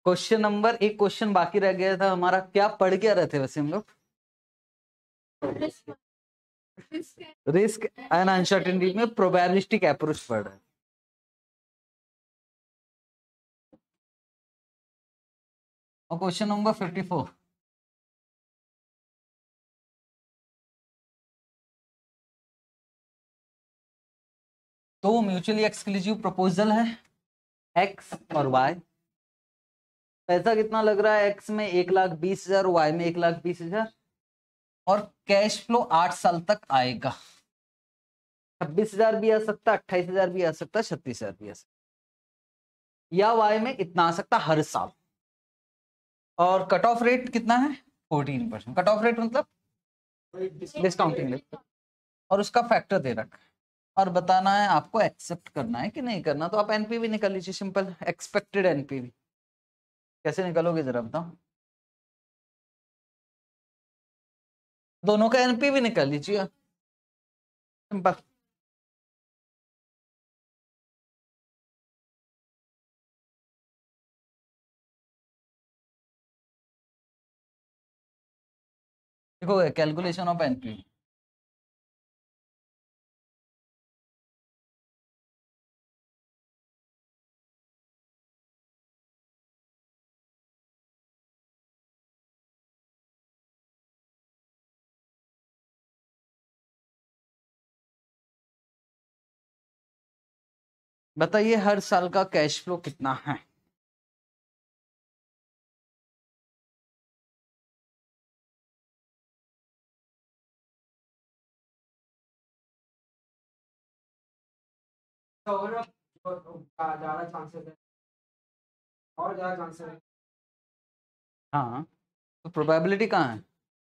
Question number, एक question बाकी रह गया था हमारा, क्या पढ़ क्या रहे थे वैसे हम लोग? रिस्क एंड अनसर्टेनिटी में प्रोबेबिलिस्टिक अप्रोच पढ़ रहे हैं। और क्वेश्चन नंबर 54, तो म्यूचुअली एक्सक्लूसिव प्रपोजल है एक्स और वाई। पैसा कितना लग रहा है? एक्स में 1,20,000, वाई में 1,20,000, और कैश फ्लो 8 साल तक आएगा। 26,000 भी आ सकता, 28,000 भी आ सकता, 36,000 भी आ सकता, या वाई में इतना आ सकता हर साल। और कट ऑफ रेट कितना है? 14%। कट ऑफ रेट मतलब डिस्काउंटिंग रेट, और उसका फैक्टर दे रखा है, और बताना है आपको एक्सेप्ट करना है कि नहीं करना। तो आप एनपीवी निकाल लीजिए, सिंपल एक्सपेक्टेड एनपीवी। कैसे निकालोगे जरा बताओ? दोनों का एनपीवी निकाल लीजिए, सिंपल। देखो कैलकुलेशन ऑफ एनपीवी, बताइए हर साल का कैश फ्लो कितना है? ज्यादा चांसेस है, और ज्यादा चांसेस है। हाँ, तो प्रोबेबिलिटी कहाँ है?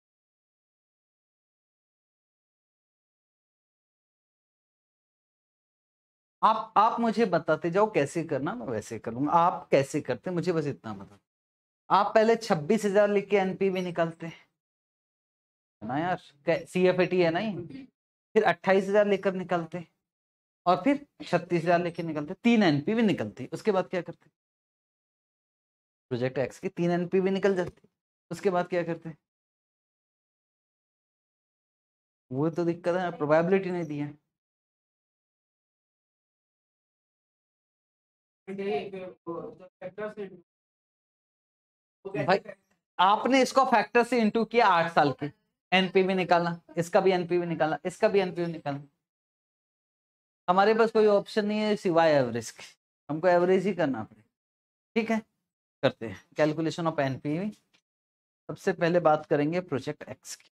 आप मुझे बताते जाओ कैसे करना, मैं वैसे करूंगा। आप कैसे करते मुझे बस इतना बता। आप पहले 26,000 लिख के एनपीवी निकालते हैं ना यार, सीएफएटी है ना ये। फिर 28,000 लेकर निकालते, और फिर 36,000 लेके निकलते, 3 एनपीवी निकलती। उसके बाद क्या करते? प्रोजेक्ट एक्स की 3 एनपीवी निकल जाती। उसके बाद क्या करते? वो तो दिक्कत है, प्रोबेबिलिटी नहीं दी है। भाई आपने इसको फैक्टर से इंटू किया 8 साल की, एनपीवी निकालना, इसका भी एनपीवी निकालना, इसका भी एनपीवी निकालना। हमारे पास कोई ऑप्शन नहीं है सिवाय एवरेज के, हमको एवरेज ही करना पड़ेगा। ठीक है, करते हैं कैलकुलेशन ऑफ एनपीवी। सबसे पहले बात करेंगे प्रोजेक्ट एक्स की।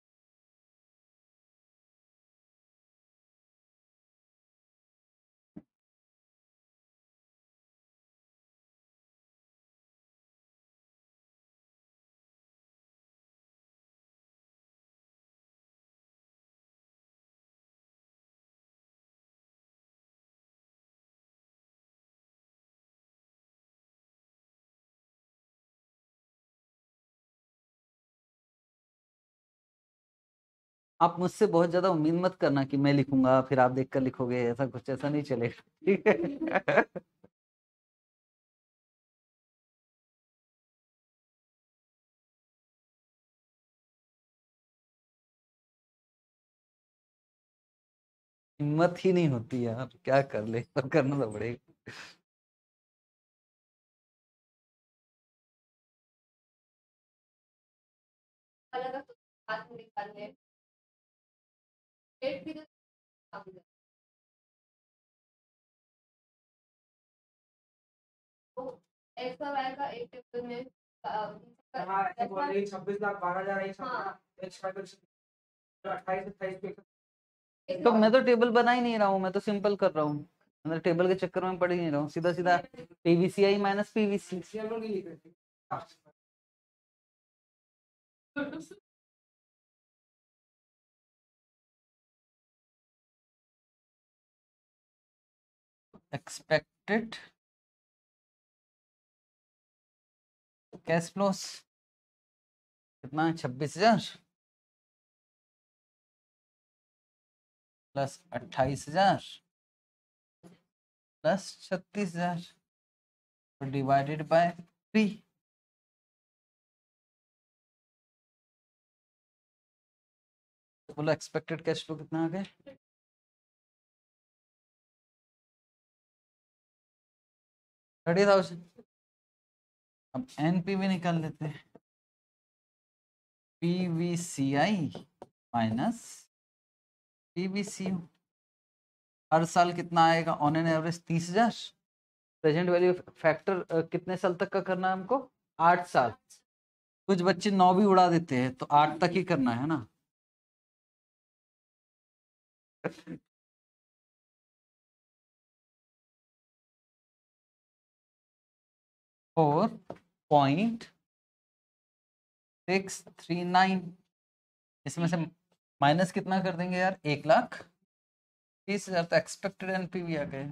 आप मुझसे बहुत ज्यादा उम्मीद मत करना कि मैं लिखूंगा फिर आप देखकर लिखोगे, ऐसा कुछ, ऐसा नहीं चलेगा। ठीक है। हिम्मत ही नहीं होती यार, क्या कर ले, पर करना तो पड़ेगा। ऐसा आएगा एक टेबल में, हाँ ऐसे बोल रही 26,12,000 एक साथ, 28 तो मैं तो टेबल बना ही नहीं रहा हूँ, मैं तो सिंपल कर रहा हूँ, मतलब टेबल के चक्कर में पड़ ही नहीं रहा हूँ, सीधा सीधा PVCI minus PVC. Expected cash flows कितना है? 26,000 प्लस 28,000 प्लस 36,000 डिवाइडेड बाय 3। तो बोलो एक्सपेक्टेड कैश फ्लो कितना आ गया? $30,000। अब एनपीवी निकाल लेते हैं। पीवीसीआई माइनस पीवीसीयू हर साल कितना आएगा? On an average 30,000। Present value factor कितने साल तक का करना है हमको? 8 साल। कुछ बच्चे 9 भी उड़ा देते हैं, तो 8 तक ही करना है ना। फोर 0.639। इसमें से माइनस कितना कर देंगे यार? 1,30,000। तो एक्सपेक्टेड एनपीवी आ गए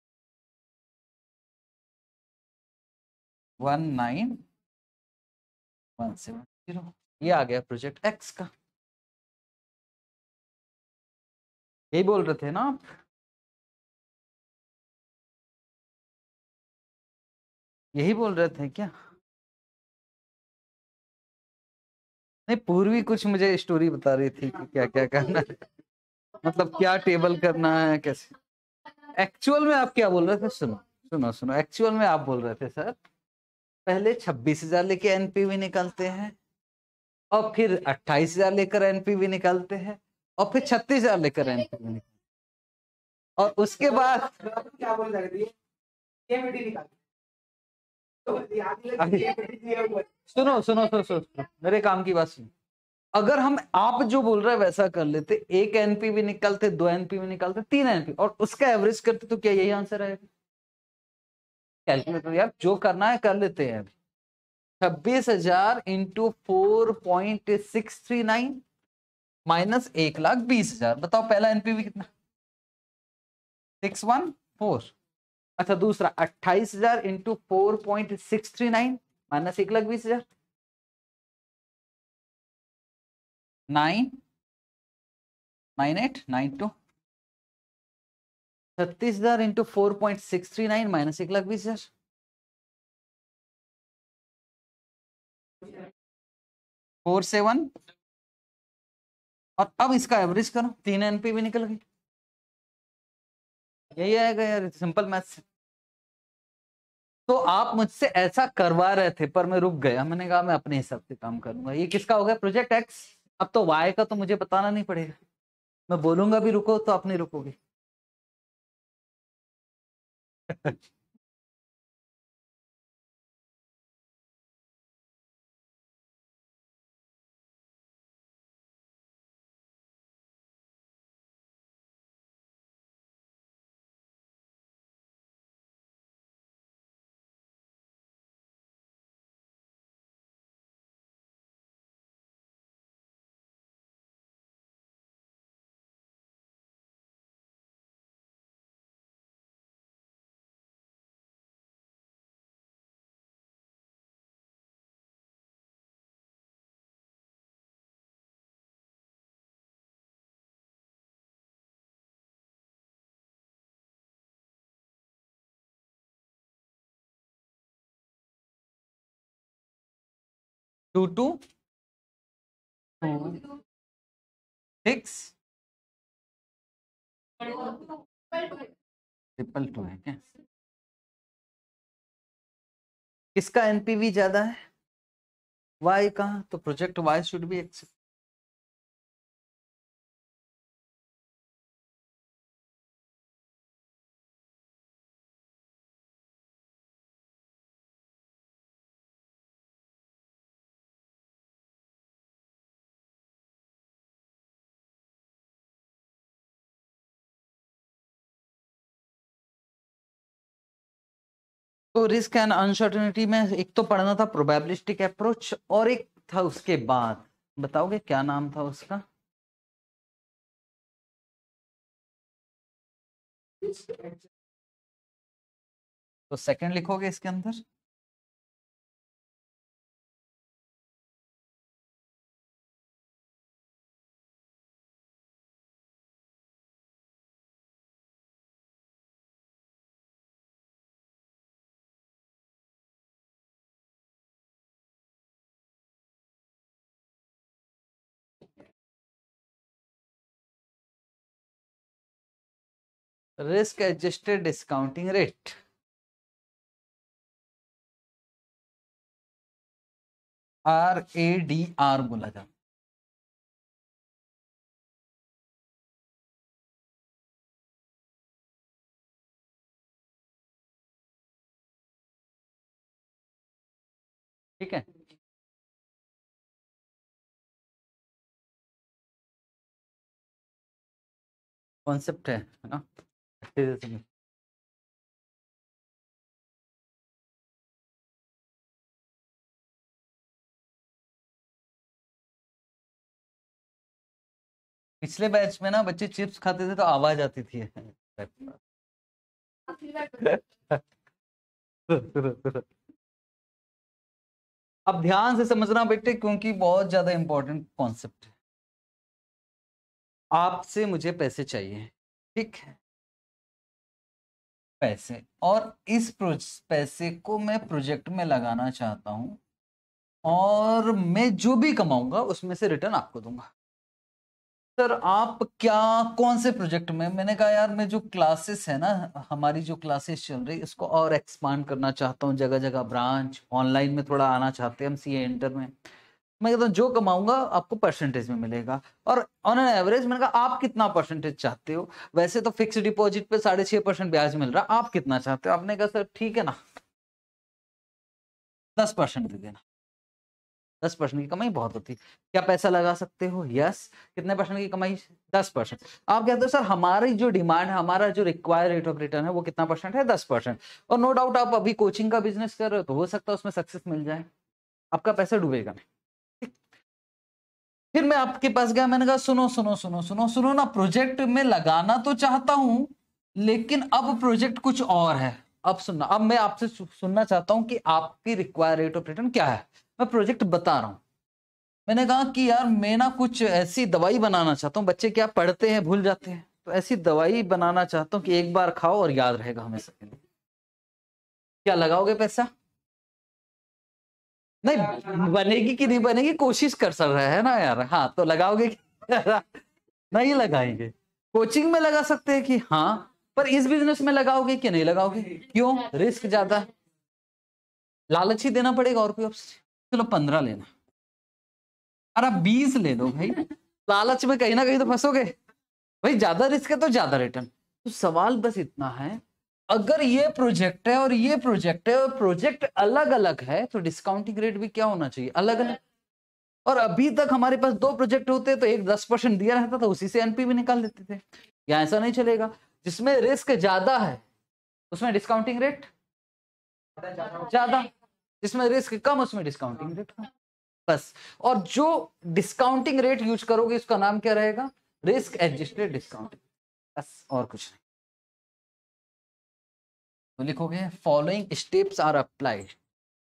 19,170। ये आ गया प्रोजेक्ट एक्स का। यही बोल रहे थे ना आप? यही बोल रहे थे क्या? नहीं, पूर्वी कुछ मुझे स्टोरी बता रही थी कि क्या क्या करना है, मतलब क्या टेबल करना है, कैसे। एक्चुअल में आप क्या बोल रहे थे? सुनो सुनो सुनो, एक्चुअल में आप बोल रहे थे सर पहले 26,000 लेके एनपीवी निकालते हैं, और फिर 28,000 लेकर एनपीवी निकालते हैं, और फिर 36,000 लेकर एनपीवी निकालते हैं, और उसके बाद क्या बोल रहे थे? ये मीटिंग निकाल सुनो सुनो सुनो सुनो, मेरे काम की बात सुनो। अगर हम आप जो बोल रहे हैं वैसा कर लेते, एक एनपीवी निकालते, 2 एनपीवी निकालते, 3 एनपीवी, और उसका एवरेज करते, तो क्या यही आंसर आएगा? कैलकुलेटर यार, जो करना है कर लेते हैं अभी। 26,000 इंटू 4.639 माइनस 1,20,000। बताओ पहला एनपीवी कितना? 614। अच्छा, दूसरा 28,000 इंटू 4.639 माइनस 1,20,000। 99892। 36,000 into 4.639 minus 1,20,000। 47। और अब इसका एवरेज करो, 3 एनपीवी निकल गई। यही आएगा यार, सिंपल मैथ्स। तो आप मुझसे ऐसा करवा रहे थे, पर मैं रुक गया। मैंने कहा मैं अपने हिसाब से काम करूंगा। ये किसका हो गया? Project X. अब तो वाई का तो मुझे बताना नहीं पड़ेगा, मैं बोलूंगा भी रुको तो आप नहीं रुकोगे। टू टू 6 222 है क्या? किसका एनपीवी ज्यादा है? वाई का। तो project Y should be X. तो रिस्क एंड अनसर्टेनिटी में एक तो पढ़ना था प्रोबेबिलिस्टिक अप्रोच, और एक था उसके बाद, बताओगे क्या नाम था उसका? तो सेकंड लिखोगे इसके अंदर। Risk adjusted discounting rate, RADR बोला जाता। ठीक है, कॉन्सेप्ट है ना। पिछले बैच में ना बच्चे चिप्स खाते थे तो आवाज आती थी। अब ध्यान से समझना बेटे, क्योंकि बहुत ज्यादा इंपॉर्टेंट कॉन्सेप्ट है। आपसे मुझे पैसे चाहिए, ठीक है, पैसे, और इस पैसे को मैं प्रोजेक्ट में लगाना चाहता हूं, और मैं जो भी कमाऊंगा उसमें से रिटर्न आपको दूंगा। सर आप क्या, कौन से प्रोजेक्ट में? मैंने कहा यार मैं जो क्लासेस है ना, हमारी जो क्लासेस चल रही इसको और एक्सपांड करना चाहता हूँ, जगह जगह ब्रांच, ऑनलाइन में थोड़ा आना चाहते हैं हम, सीए इंटर में। मैं कहता हूँ जो कमाऊंगा आपको परसेंटेज में मिलेगा, और ऑन एन एवरेज मैंने कहा आप कितना परसेंटेज चाहते हो? वैसे तो फिक्स डिपॉजिट पे 6.5% ब्याज मिल रहा, आप कितना चाहते हो? आपने कहा सर ठीक है ना, 10% दे देना। 10% की कमाई बहुत होती है, क्या पैसा लगा सकते हो? यस। कितने परसेंट की कमाई? 10%। आप कहते हो सर हमारी जो डिमांड है, हमारा जो रिक्वायर्ड रेट ऑफ रिटर्न है वो कितना परसेंट है? 10%। और नो डाउट आप अभी कोचिंग का बिजनेस कर रहे हो तो हो सकता है उसमें सक्सेस मिल जाए, आपका पैसा डूबेगा नहीं। फिर मैं आपके पास गया, मैंने कहा सुनो सुनो सुनो सुनो सुनो ना, प्रोजेक्ट में लगाना तो चाहता हूं, लेकिन अब प्रोजेक्ट कुछ और है। अब सुनना, अब मैं आपसे सुनना चाहता हूं कि आपकी रिक्वायर्ड रेट ऑफ रिटर्न क्या है। मैं प्रोजेक्ट बता रहा हूं। मैंने कहा कि यार मैं ना कुछ ऐसी दवाई बनाना चाहता हूँ, बच्चे क्या पढ़ते हैं भूल जाते हैं, तो ऐसी दवाई बनाना चाहता हूँ कि एक बार खाओ और याद रहेगा हमेशा के लिए। क्या लगाओगे पैसा? नहीं बनेगी कि नहीं बनेगी, कोशिश कर सक रहा है ना यार। हाँ तो लगाओगे नहीं लगाएंगे। कोचिंग में लगा सकते हैं कि हाँ, पर इस बिजनेस में लगाओगे कि नहीं लगाओगे? क्यों? रिस्क ज्यादा है, लालच ही देना पड़ेगा, और कोई ऑप्शन? चलो 15 लेना, अरे 20 ले लो भाई, लालच में कहीं ना कहीं तो फंसोगे भाई, ज्यादा रिस्क है तो ज्यादा रिटर्न। तो सवाल बस इतना है, अगर ये प्रोजेक्ट है और ये प्रोजेक्ट है और प्रोजेक्ट अलग अलग है तो डिस्काउंटिंग रेट भी क्या होना चाहिए? अलग अलग। और अभी तक हमारे पास 2 प्रोजेक्ट होते तो एक 10% दिया रहता था, उसी से एनपी भी निकाल लेते थे। या ऐसा नहीं चलेगा, जिसमें रिस्क ज्यादा है उसमें डिस्काउंटिंग रेट ज्यादा, जिसमें रिस्क कम उसमें डिस्काउंटिंग रेट कम, बस। और जो डिस्काउंटिंग रेट यूज करोगे उसका नाम क्या रहेगा? रिस्क एडजस्टेड डिस्काउंटिंग, बस, और कुछ नहीं। तो लिखोगे following steps are applied.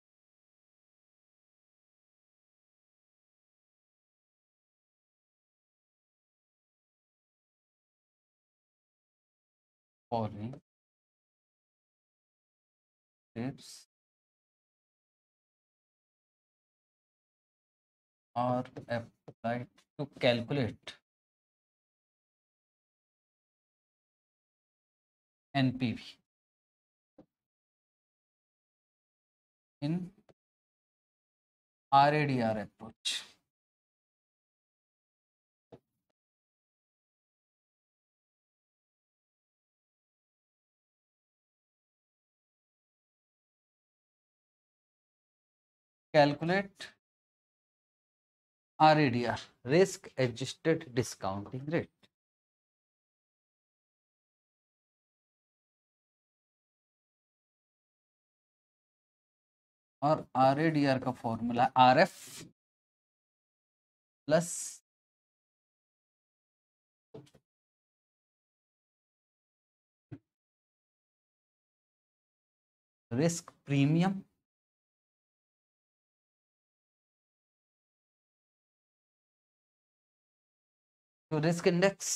Following steps are applied to calculate NPV in RADR approach. Calculate RADR, risk adjusted discounting rate. और RADR का formula RF plus risk premium तो रिस्क इंडेक्स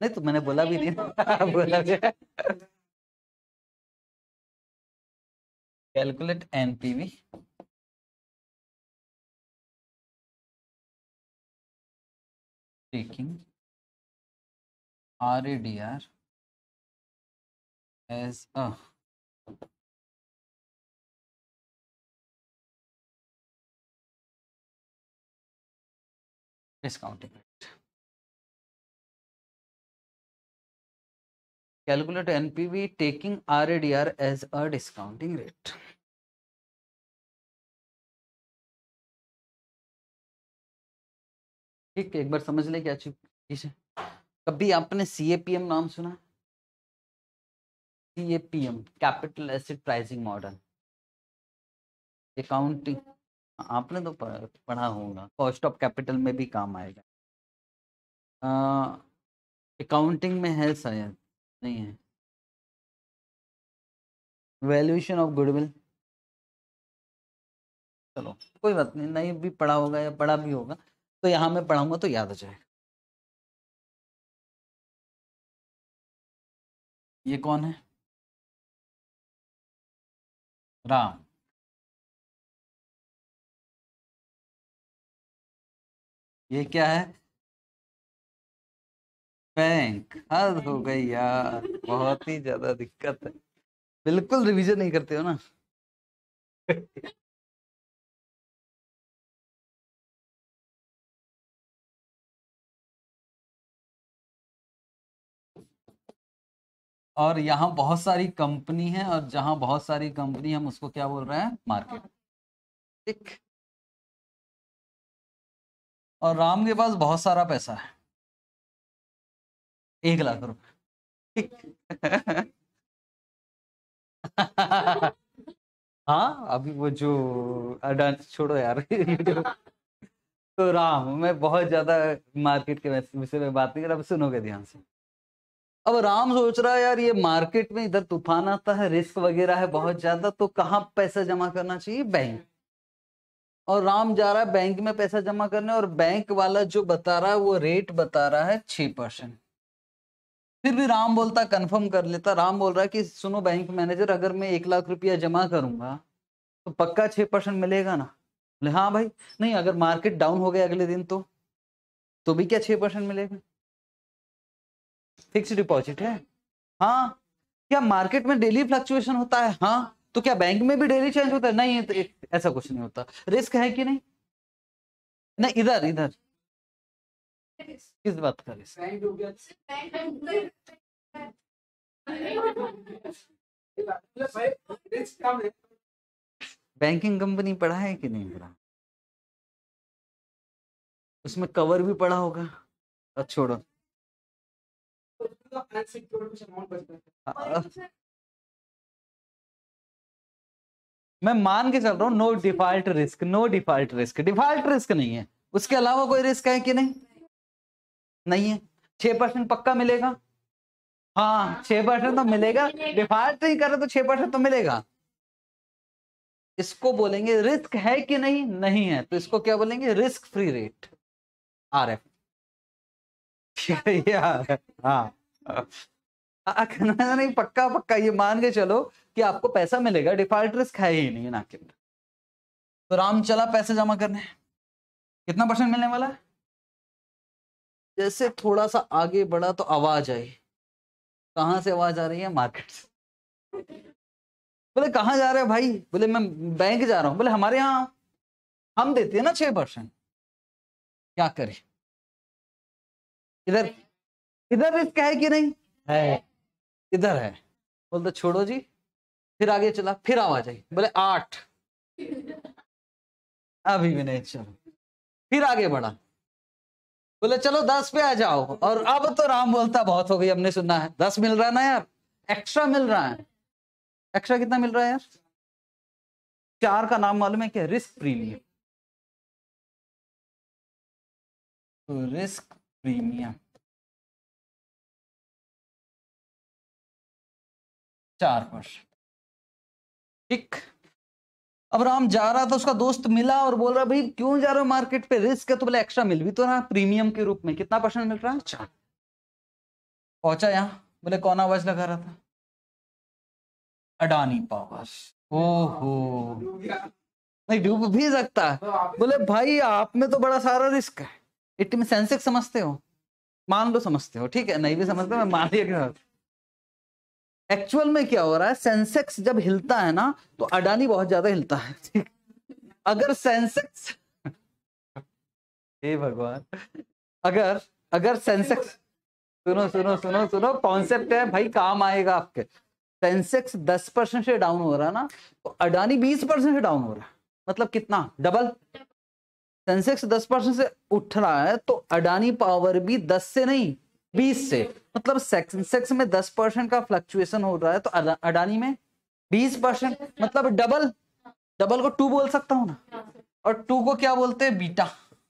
नहीं तो मैंने बोला भी नहीं बोला भी calculate NPV taking RADR as a discounting rate. Calculate NPV taking RADR as a discounting rate. ठीक, एक बार समझ ले क्या चीज है। कभी आपने CAPM नाम सुना? CAPM capital asset pricing model, accounting आपने तो पढ़ा होगा, कॉस्ट ऑफ कैपिटल में भी काम आएगा। अकाउंटिंग में है शायद, नहीं है। वैल्यूएशन ऑफ गुडविल, चलो कोई बात नहीं, नहीं भी पढ़ा होगा या पढ़ा भी होगा तो यहाँ मैं पढ़ाऊंगा तो याद आ जाएगा। ये कौन है? राम। ये क्या है? बैंक। हद हो गई यार, बहुत ही ज्यादा दिक्कत है, बिल्कुल रिवीजन नहीं करते हो ना और यहाँ बहुत सारी कंपनी है, और जहां बहुत सारी कंपनी हम उसको क्या बोल रहे हैं? मार्केट। ठीक। और राम के पास बहुत सारा पैसा है, 1 लाख रुपए हाँ अभी वो जो डांस छोड़ो यार तो राम, मैं बहुत ज्यादा मार्केट के विषय में बात नहीं कर रहा, अब सुनोगे ध्यान से। अब राम सोच रहा है यार ये मार्केट में इधर तूफान आता है, रिस्क वगैरह है बहुत ज्यादा, तो कहाँ पैसा जमा करना चाहिए? बैंक। और राम जा रहा है बैंक में पैसा जमा करने, और बैंक वाला जो बता रहा है वो रेट बता रहा है 6%। फिर भी राम बोलता, कंफर्म कर लेता, राम बोल रहा है कि सुनो बैंक मैनेजर, अगर मैं 1 लाख रुपया जमा करूंगा तो पक्का 6% मिलेगा ना? बोले हाँ भाई। नहीं, अगर मार्केट डाउन हो गया अगले दिन तो भी क्या 6% मिलेगा? फिक्स डिपॉजिट है। हाँ। क्या मार्केट में डेली फ्लक्चुएशन होता है? हाँ। तो क्या बैंक में भी डेली चेंज होता है? नहीं, तो ऐसा कुछ नहीं होता। रिस्क है कि नहीं? नहीं, इधर इधर किस बात का रिस्क? बैंकिंग कंपनी पढ़ा है कि नहीं पढ़ा? उसमें कवर भी पढ़ा होगा। अब छोड़ो, मैं मान के चल रहा हूँ no default risk, no default risk, default risk नहीं है, उसके अलावा कोई रिस्क है कि नहीं? नहीं है। 6% पक्का मिलेगा? हाँ 6% तो मिलेगा, डिफॉल्ट नहीं कर रहे तो 6% तो मिलेगा। इसको बोलेंगे रिस्क है कि नहीं? नहीं है, तो इसको क्या बोलेंगे? Risk free rate, RF। हाँ नहीं, पक्का पक्का ये मान के चलो कि आपको पैसा मिलेगा, डिफॉल्ट रिस्क है ही नहीं ना के। तो राम चला पैसे जमा करने, कितना % मिलने वाला है? जैसे थोड़ा सा आगे बढ़ा तो आवाज आई। कहां से आवाज आ रही है? मार्केट से। बोले कहां जा रहे हो भाई? बोले मैं बैंक जा रहा हूं। बोले हमारे यहाँ हम देते हैं ना 6%, क्या करें? इधर इधर रिस्क है कि नहीं है? इधर है। बोलते छोड़ो जी, फिर आगे चला, फिर आवाज आई, बोले 8। अभी भी नहीं, चलो फिर आगे बढ़ा, बोले चलो 10 पे आ जाओ। और अब तो राम बोलता बहुत हो गई, हमने सुना है 10 मिल रहा है ना यार, एक्स्ट्रा मिल रहा है। एक्स्ट्रा कितना मिल रहा है यार? 4 का नाम मालूम है क्या? Risk premium. तो रिस्क प्रीमियम 4%। ठीक। अब राम जा रहा था, उसका दोस्त मिला और बोल रहा भाई क्यों जा रहे हो मार्केट पे? रिस्क है। तो बोले एक्स्ट्रा मिल भी तो रहा प्रीमियम के रूप में, कितना % मिल रहा है? 4। पहुंचा यहाँ, बोले कौन आवाज लगा रहा था? अडानी पावर। ओहो, नहीं डूब भी सकता है। बोले भाई आप में तो बड़ा सारा रिस्क है। इट में सेंसेक्स समझते हो? मान लो समझते हो, ठीक है, नहीं भी समझते, मैं मान लिया। एक्चुअल में क्या हो रहा है, सेंसेक्स जब हिलता है ना तो अडानी बहुत ज्यादा हिलता है, ठीक? अगर सेंसेक्स हे भगवान, अगर अगर सेंसेक्स, सुनो सुनो सुनो सुनो, कॉन्सेप्ट है भाई, काम आएगा आपके। सेंसेक्स 10% से डाउन हो रहा है ना, तो अडानी 20% से डाउन हो रहा है, मतलब कितना, डबल। सेंसेक्स 10% से उठ रहा है तो अडानी पावर भी 10 से नहीं 20 से, मतलब सेंसेक्स में 10% का फ्लक्चुएशन हो रहा है तो अडानी में 20%, मतलब डबल। डबल को 2 बोल सकता हूं ना, और 2 को क्या बोलते हैं, बीटा।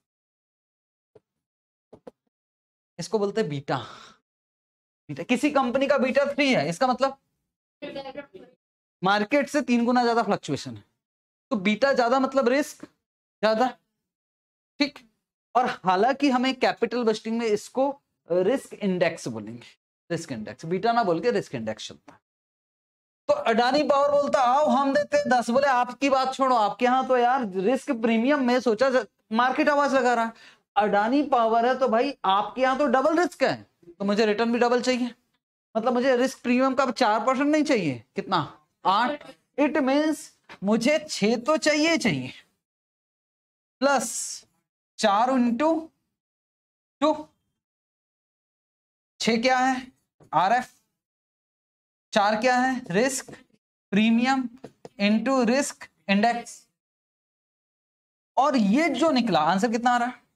इसको बोलते हैं बीटा। बीटा किसी कंपनी का बीटा 3 है, इसका मतलब मार्केट से 3 गुना ज्यादा फ्लक्चुएशन है, तो बीटा ज्यादा मतलब रिस्क ज्यादा, ठीक। और हालांकि हमें कैपिटल बस्टिंग में इसको रिस्क इंडेक्स बोलेंगे, रिस्क इंडेक्स, बीटा ना बोल के रिस्क इंडेक्स चलता है। तो अडानी पावर बोलता आओ हम देते 10, बोले आपकी बात छोड़ो, आपके यहाँ तो यार रिस्क प्रीमियम में सोचा, मार्केट आवाज लगा रहा है, अडानी पावर है तो भाई आपके यहाँ तो डबल रिस्क है, तो मुझे रिटर्न भी डबल चाहिए, मतलब मुझे रिस्क प्रीमियम का 4% नहीं चाहिए, कितना, 8। इट मीन्स मुझे 6 तो चाहिए चाहिए, प्लस 4 इंटू 2, 6 क्या है, RF, 4 क्या है, risk premium into risk index, और ये जो निकला आंसर कितना आ रहा है,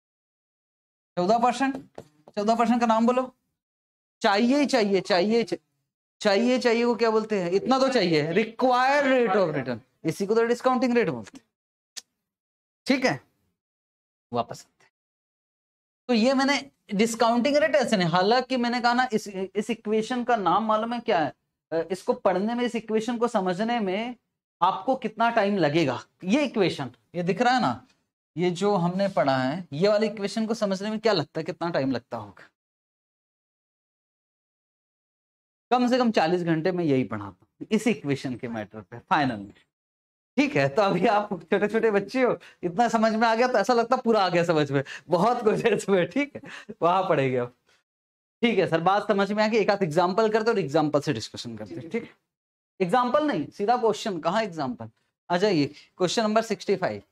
14%। 14% का नाम बोलो। चाहिए चाहिए चाहिए चाहिए चाहिए को क्या बोलते हैं, इतना तो चाहिए, रिक्वायर्ड रेट ऑफ रिटर्न, इसी को तो डिस्काउंटिंग रेट बोलते हैं, ठीक है। वापस आते हैं, तो ये मैंने डिस्काउंटिंग रेट ऐसे नहीं, हालांकि मैंने कहा ना इस इक्वेशन का नाम मालूम है क्या है, इसको पढ़ने में, इस इक्वेशन को समझने में आपको कितना टाइम लगेगा। ये इक्वेशन, ये दिख रहा है ना, ये जो हमने पढ़ा है, ये वाली इक्वेशन को समझने में क्या लगता है, कितना टाइम लगता होगा? कम से कम 40 घंटे में यही पढ़ाता हूँ इस इक्वेशन के मैटर पे फाइनल में, ठीक है। तो अभी आप छोटे छोटे बच्चे हो, इतना समझ में आ गया तो ऐसा लगता पूरा आ गया समझ में, बहुत कुछ है इसमें, ठीक है, वहां पढ़ेंगे अब, ठीक है सर। बात समझ में आ गई, एक आध एग्जाम्पल करते और एग्जाम्पल से डिस्कशन करते, ठीक है। एग्जाम्पल नहीं, सीधा क्वेश्चन, कहाँ एग्जाम्पल, आ जाइए क्वेश्चन नंबर 65।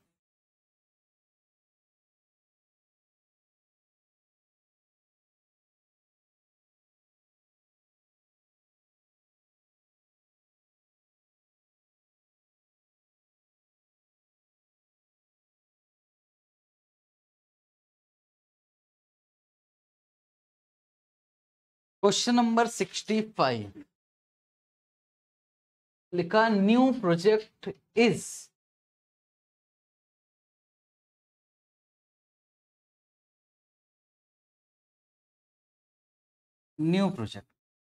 क्वेश्चन नंबर 65 लिखा, new project is, new project,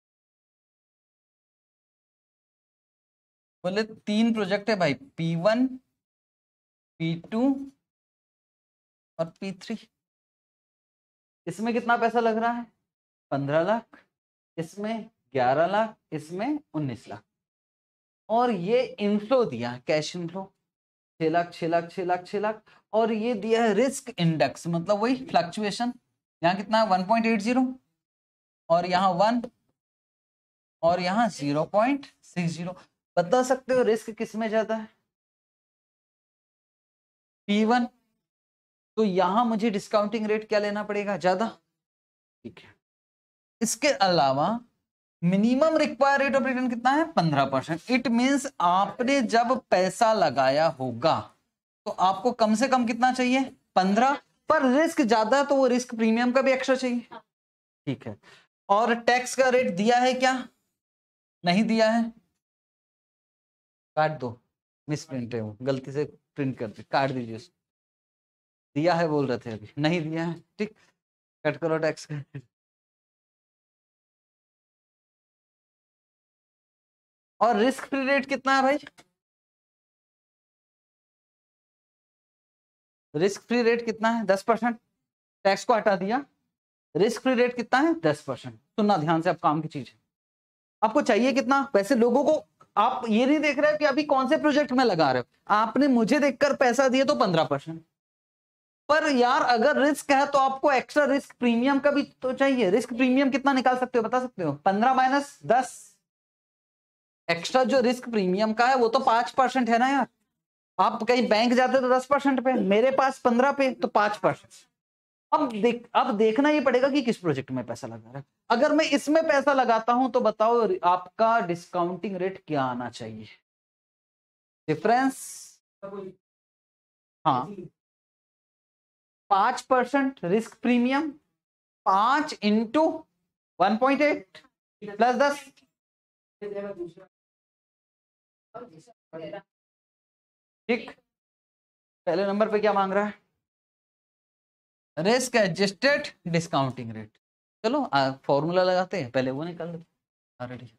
बोले 3 प्रोजेक्ट है भाई, P1 P2 और P3। इसमें कितना पैसा लग रहा है, 15 लाख, इसमें 11 लाख, इसमें 19 लाख, और ये इनफ्लो दिया कैश इनफ्लो 6 लाख 6 लाख 6 लाख 6 लाख, और ये दिया है रिस्क इंडेक्स, मतलब वही फ्लक्चुएशन, यहाँ कितना है 1.80, और यहाँ 1, और यहाँ 0.60। बता सकते हो रिस्क किस में ज्यादा है, P1, तो यहां मुझे डिस्काउंटिंग रेट क्या लेना पड़ेगा, ज्यादा, ठीक है। इसके अलावा minimum required rate of return कितना है, 15%। इट मींस आपने जब पैसा लगाया होगा तो आपको कम से कम कितना चाहिए, 15, पर रिस्क ज्यादा है तो वो रिस्क प्रीमियम का भी एक्स्ट्रा चाहिए, ठीक है। और टैक्स का रेट दिया है क्या, नहीं दिया है, काट दो, मिस प्रिंट है वो, गलती से प्रिंट कर दी, काट दीजिए। दिया है बोल रहे थे, अभी नहीं दिया है, ठीक, कट करो टैक्स का। और रिस्क फ्री रेट कितना है भाई, रिस्क फ्री रेट कितना है, 10%, टैक्स को हटा दिया, रिस्क फ्री रेट कितना है 10%। सुनना ध्यान से, अब काम की चीज है। आपको चाहिए कितना? वैसे लोगों को आप ये नहीं देख रहे हो कि अभी कौन से प्रोजेक्ट में लगा रहे हो, आपने मुझे देखकर पैसा दिए तो 15%, पर यार अगर रिस्क है तो आपको एक्स्ट्रा रिस्क प्रीमियम का भी तो चाहिए। रिस्क प्रीमियम कितना निकाल सकते हो, बता सकते हो? 15 माइनस 10, एक्स्ट्रा जो रिस्क प्रीमियम का है वो तो 5% है ना यार। आप कहीं बैंक जाते तो 10% पे, मेरे पास 15 पे, तो 5%। अब देखना ही पड़ेगा कि किस प्रोजेक्ट में पैसा लगा रहा है। अगर मैं इसमें पैसा लगाता हूं तो बताओ आपका डिस्काउंटिंग रेट क्या आना चाहिए? डिफरेंस, हाँ 5% रिस्क प्रीमियम, 5 इंटू 1.8 प्लस 10, ठीक। पहले नंबर पे क्या मांग रहा है? Risk adjusted discounting rate. चलो फॉर्मूला लगाते हैं, पहले वो निकाल लेते already.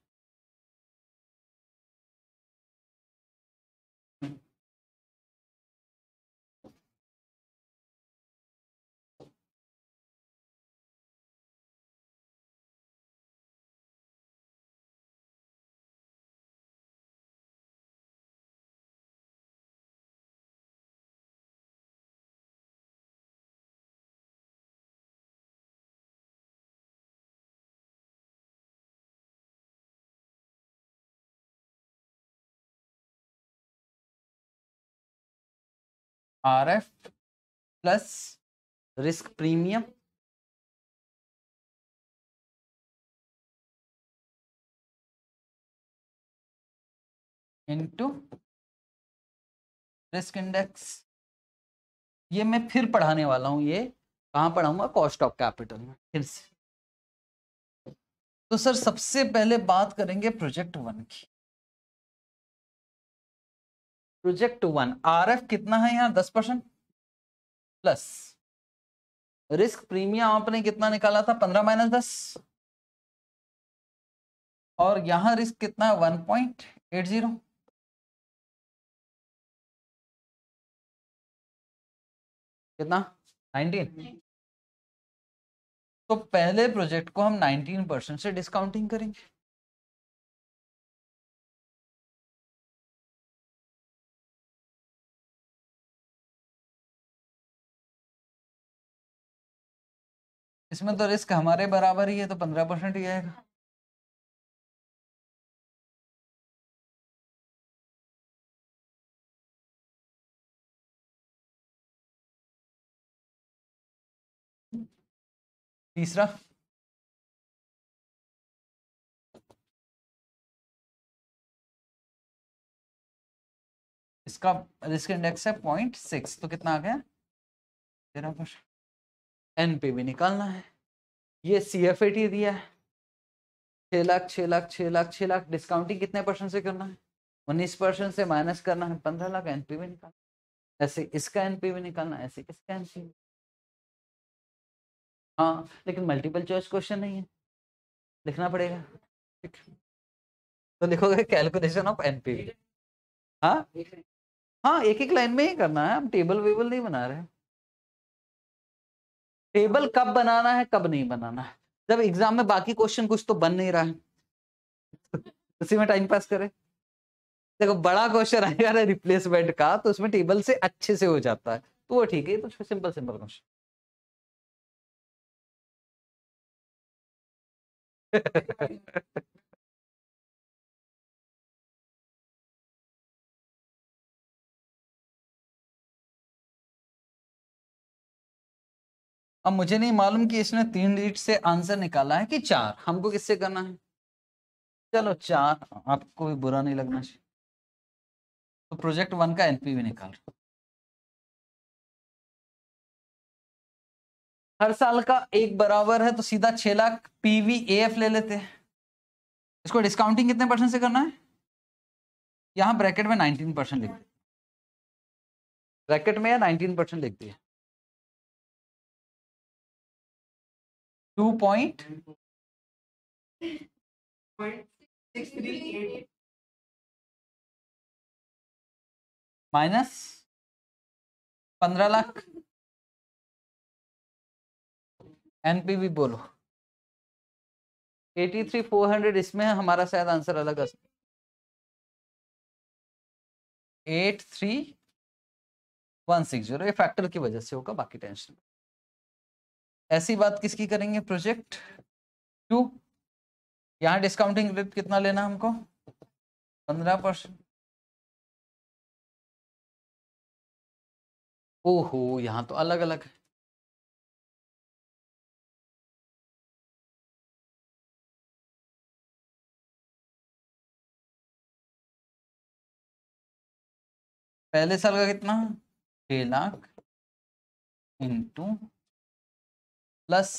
RF plus risk premium into risk index. ये मैं फिर पढ़ाने वाला हूं, ये कहां पढ़ाऊंगा? कॉस्ट ऑफ कैपिटल में फिर से। तो सर सबसे पहले बात करेंगे प्रोजेक्ट 1 की। प्रोजेक्ट 1 RF कितना है यहाँ? 10% प्लस रिस्क प्रीमियम आपने कितना निकाला था? 15 माइनस 10, और यहां रिस्क कितना है? 1.80, कितना? 19। तो पहले प्रोजेक्ट को हम 19% से डिस्काउंटिंग करेंगे। इसमें तो रिस्क हमारे बराबर ही है, तो 15% ही आएगा। तीसरा, इसका रिस्क इंडेक्स है 0.6, तो कितना आ गया? 13%। एनपीवी निकालना है। ये CFAT दिया है 6 लाख 6 लाख 6 लाख 6 लाख। डिस्काउंटिंग कितने परसेंट से करना है? 19% से माइनस करना है 15 लाख। एनपीवी निकालना, ऐसे इसका एनपीवी निकालना, ऐसे इसका एनपीवी। हाँ लेकिन मल्टीपल चॉइस क्वेश्चन नहीं है, लिखना पड़ेगा। तो लिखोगे कैलकुलेशन ऑफ एनपीवी। हाँ हाँ, एक एक लाइन में ही करना है, हम टेबल वेबल नहीं बना रहे। टेबल कब बनाना है कब नहीं बनाना है? जब एग्जाम में बाकी क्वेश्चन कुछ तो बन नहीं रहा है उसी में टाइम पास करें। देखो बड़ा क्वेश्चन आएगा ना रिप्लेसमेंट का, तो उसमें टेबल से अच्छे से हो जाता है, तो वो ठीक है। तो सिंपल सिंपल क्वेश्चन अब मुझे नहीं मालूम कि इसने 3 डिजिट से आंसर निकाला है कि 4। हमको किससे करना है? चलो 4, आपको भी बुरा नहीं लगना चाहिए। तो प्रोजेक्ट 1 का एनपीवी निकाल, हर साल का एक बराबर है, तो सीधा 6 लाख PVAF ले लेते हैं। इसको डिस्काउंटिंग कितने परसेंट से करना है? यहाँ ब्रैकेट में 19% लिख दिया, ब्रैकेट में या 19% लिख दिया। 2.638 माइनस 15 लाख। एनपीवी बोलो। 83,400 इसमें है, हमारा शायद आंसर अलग है। 83,160 ये फैक्टर की वजह से होगा, बाकी टेंशन। ऐसी बात किसकी करेंगे, प्रोजेक्ट 2। यहाँ डिस्काउंटिंग रेट कितना लेना हमको, 15%। ओहो, यहाँ तो अलग अलग है। पहले साल का कितना, 6 lakh into plus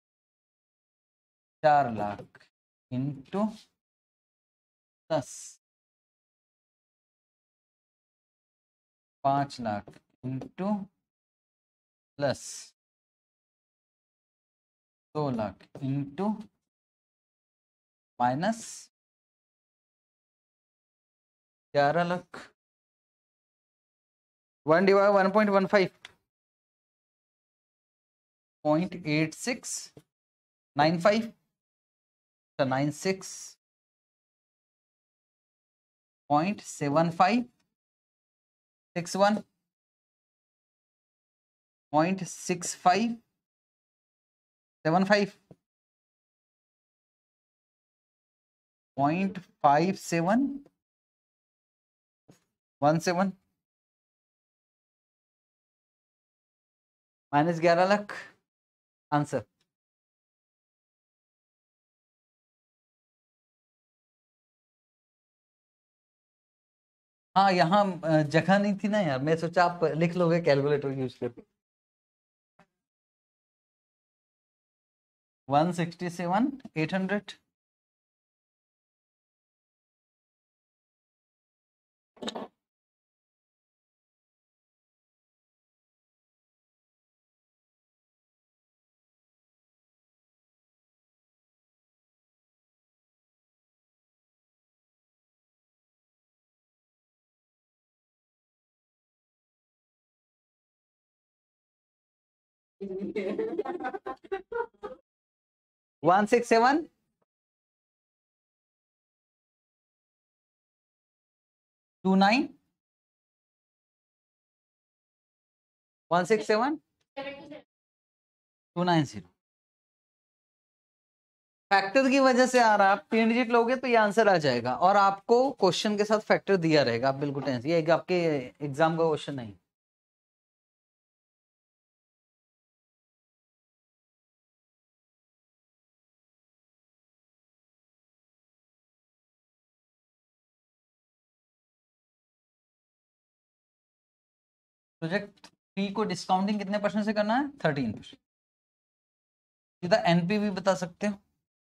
4 lakh into 10, 5 lakh into plus 2 lakh into minus 11 lakh. 1 divide 1.15 0.8695 96.7561 0.6575 0.5717 minus 11 lakh answer. हाँ, यहाँ जगह नहीं थी ना यार, मैं सोचा आप लिख लोगे कैलकुलेटर यूज करके। 167,800 167 29 167 290। फैक्टर की वजह से आ रहा है, आप 3 डिजिट लोगे तो ये आंसर आ जाएगा, और आपको क्वेश्चन के साथ फैक्टर दिया रहेगा, आप बिल्कुल टेंशन, ये आपके एग्जाम का क्वेश्चन नहीं। प्रोजेक्ट 3 को डिस्काउंटिंग कितने परसेंट से करना है, 13%। सीधा एनपीवी बता सकते हो।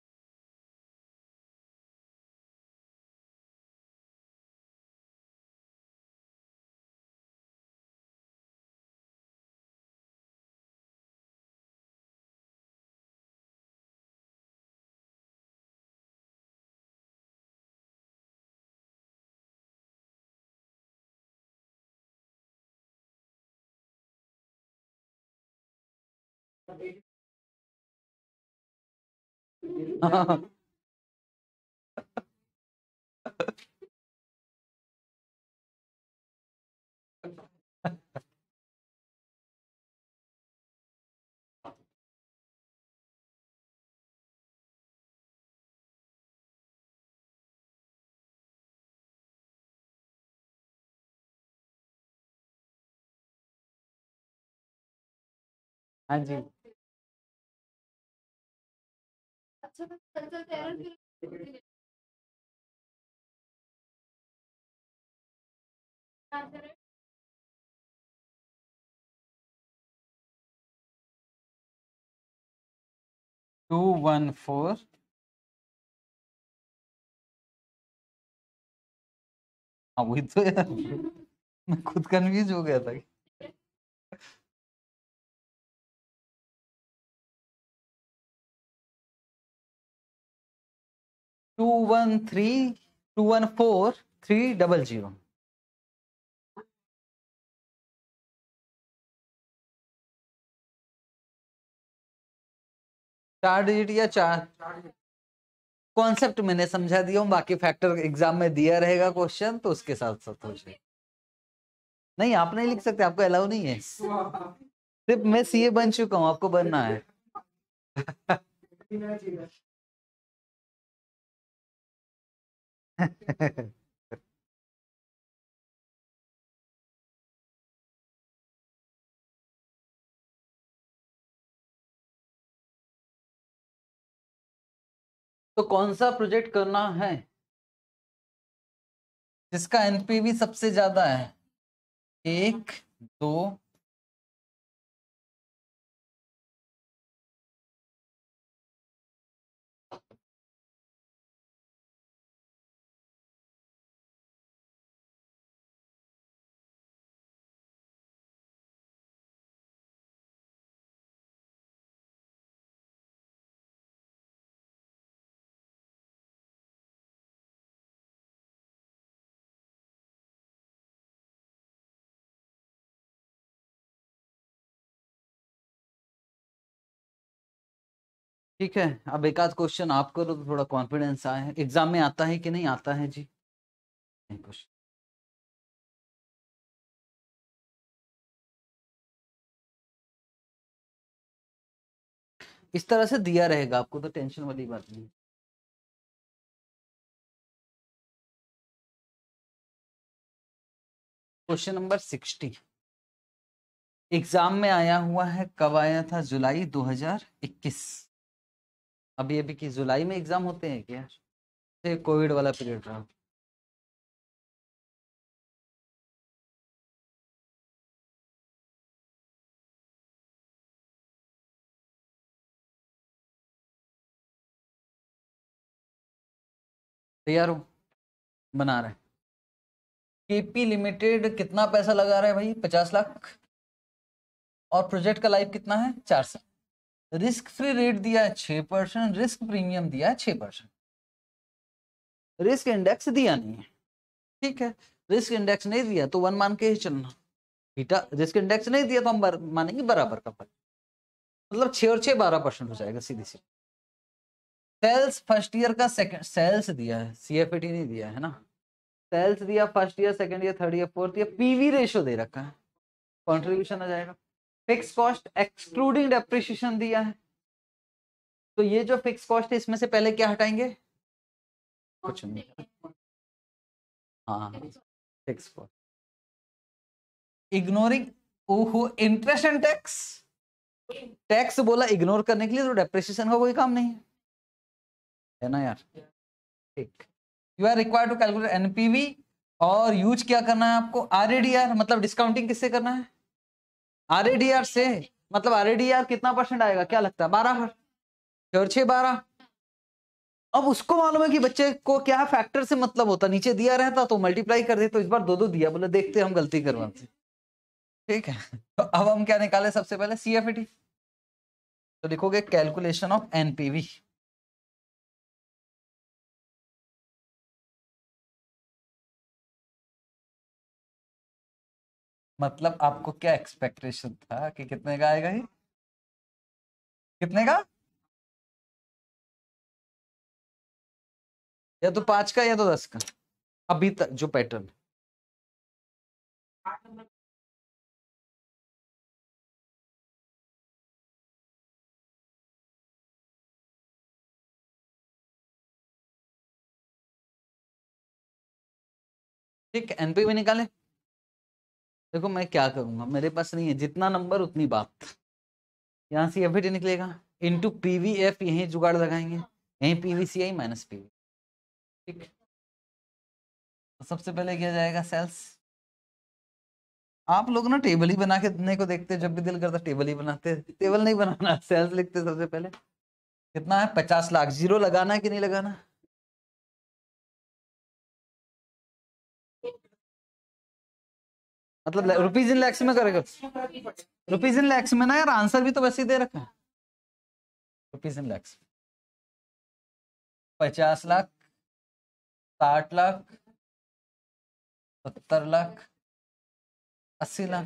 हाँ जी, अच्छा तो चल चल 214 हाँ वही तो यार, मैं खुद कंफ्यूज हो गया था। 213 214 300। 4 डिजिट या 4, कॉन्सेप्ट मैंने समझा दिया हूँ, बाकी फैक्टर एग्जाम में दिया रहेगा क्वेश्चन, तो उसके साथ साथ हो जाए। नहीं आप नहीं लिख सकते, आपको अलाउ नहीं है। सिर्फ मैं सीए बन चुका हूँ, आपको बनना है। तो कौन सा प्रोजेक्ट करना है जिसका एनपीवी सबसे ज्यादा है? 1, 2, ठीक है। अब एक आध क्वेश्चन आप करो तो थोड़ा कॉन्फिडेंस आए, एग्जाम में आता है कि नहीं आता है जी क्वेश्चन। इस तरह से दिया रहेगा आपको, तो टेंशन वाली बात नहीं। क्वेश्चन नंबर 60 एग्जाम में आया हुआ है, कब आया था? जुलाई 2021। अभी अभी की जुलाई में एग्जाम होते हैं क्या? कोविड वाला पीरियड रहा। तैयार हो? बना रहे। केपी लिमिटेड कितना पैसा लगा रहा है भाई? 50 लाख। और प्रोजेक्ट का लाइफ कितना है? 4 साल। रिस्क फ्री रेट दिया है 6%, रिस्क प्रीमियम दिया है 6%। रिस्क इंडेक्स दिया नहीं है, ठीक है। रिस्क इंडेक्स नहीं दिया तो 1 मान के ही चलना। बीटा रिस्क इंडेक्स नहीं दिया तो हम मानेंगे बराबर का फर्क, मतलब 6 और 6 12% हो जाएगा सीधी सी। सेल्स फर्स्ट ईयर का सेकंड, सेल्स दिया है, सीएफएटी नहीं दिया है ना। सेल्स दिया first year, second year, third year, fourth year, PV ratio दे रखा है, कंट्रीब्यूशन आ जाएगा। फिक्स कॉस्ट एक्सक्लूडिंग डेप्रिसिएशन दिया है, तो ये जो फिक्स कॉस्ट है इसमें से पहले क्या हटाएंगे? कुछ नहीं। हाँ फिक्स कॉस्ट। इग्नोरिंग, ओहो इंटरेस्ट एंड टैक्स। टैक्स बोला इग्नोर करने के लिए, तो डेप्रिसिएशन का कोई काम नहीं है ना यार। ठीक। You are required to calculate NPV, और यूज क्या करना है आपको? आरएडीआर, मतलब डिस्काउंटिंग किससे करना है? आरएडीआर से। मतलब आरएडीआर कितना परसेंट आएगा, क्या लगता है? 12%। और 6 12। अब उसको मालूम है कि बच्चे को क्या फैक्टर से मतलब होता, नीचे दिया रहता तो मल्टीप्लाई कर दे, तो इस बार 2 2 दिया, बोले देखते हम गलती करवाते। ठीक है। तो अब हम क्या निकाले? सबसे पहले सीएफईटी, तो लिखोगे कैलकुलेशन ऑफ एनपीवी। मतलब आपको क्या एक्सपेक्टेशन था कि कितने का आएगा? ही कितने का? या तो 5 का या तो 10 का, अभी तक जो पैटर्न। ठीक है, एनपीवी निकाले। देखो मैं क्या करूंगा, मेरे पास नहीं है, जितना नंबर उतनी बात। यहाँ से एफईटी निकलेगा इंटू पीवीएफ, यही जुगाड़ लगाएंगे, यही पीवीसीआई माइनस पीवी। ठीक। तो सबसे पहले किया जाएगा सेल्स। आप लोग ना टेबल ही बना के देने को देखते, जब भी दिल करता टेबल ही बनाते, टेबल नहीं बनाना, सेल्स लिखते सबसे पहले। कितना है? 50 लाख। जीरो लगाना है कि नहीं लगाना? मतलब रुपीज इन लैक्स में करेगा? रुपीज इन लैक्स में ना यार, आंसर भी तो वैसे ही दे रखा है। Rupees in lakhs 50 lakh, 60 lakh, 70 lakh, 80 lakh.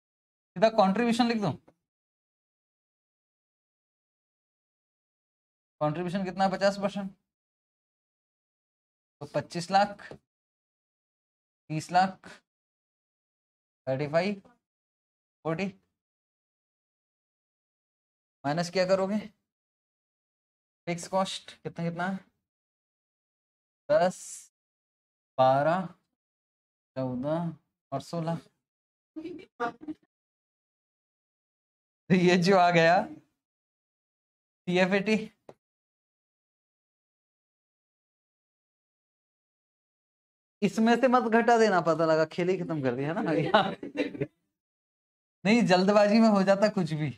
सीधा कंट्रीब्यूशन लिख दूं? कंट्रीब्यूशन कितना 50%, तो 25 लाख, 30 लाख, 35, 40 माइनस क्या करोगे, फिक्स कॉस्ट कितना कितना है, 10, 12, 14 और 16। तो ये जो आ गया CFAT, इसमें से मत घटा देना, पता लगा खेल ही खत्म कर दिया ना नहीं जल्दबाजी में हो जाता कुछ भी।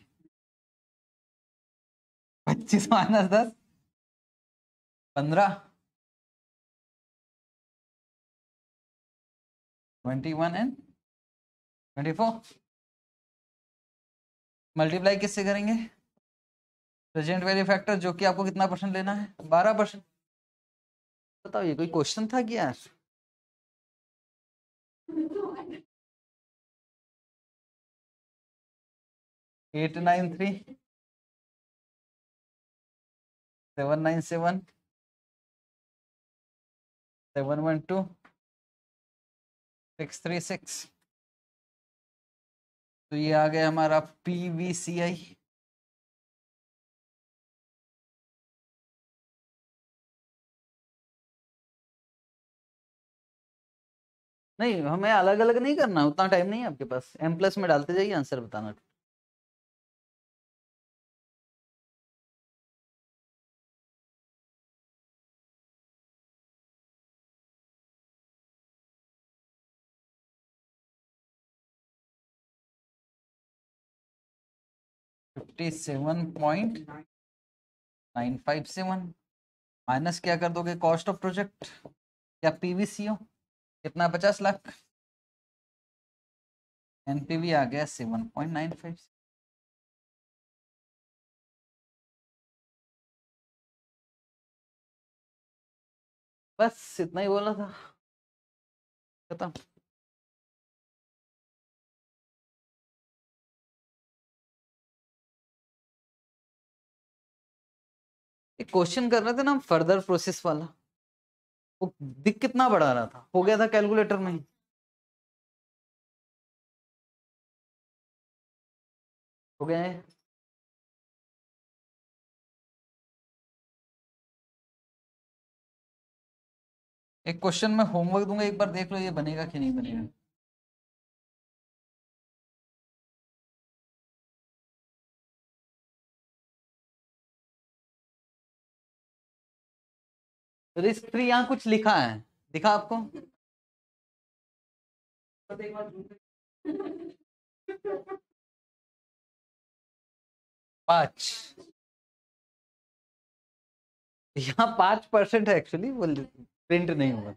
25 माइनस 10, 15, 21 एंड 24 मल्टीप्लाई किससे करेंगे, प्रेजेंट वैल्यू फैक्टर, जो कि आपको कितना परसेंट लेना है, 12%। बताओ ये कोई क्वेश्चन था क्या यार? 893 797 712 636। तो ये आ गया हमारा PVCI। नहीं हमें अलग अलग नहीं करना, उतना टाइम नहीं है आपके पास, M+ में डालते जाइए, आंसर बताना। $57.957 माइनस क्या कर दोगे, कॉस्ट ऑफ प्रोजेक्ट या PVCO कितना, 50 लाख, NPV आ गया 7.95। बस इतना ही बोलना था, खत्म। एक क्वेश्चन कर रहे थे ना हम फर्दर प्रोसेस वाला, वो दिख कितना बड़ा रहा था, हो गया था कैलकुलेटर में ही। हो गया है। एक क्वेश्चन में होमवर्क दूंगा, एक बार देख लो ये बनेगा कि नहीं बनेगा। रिस्क फ्री यहाँ कुछ लिखा है, दिखा आपको? 5, यहाँ 5% है एक्चुअली, वो प्रिंट नहीं हुआ।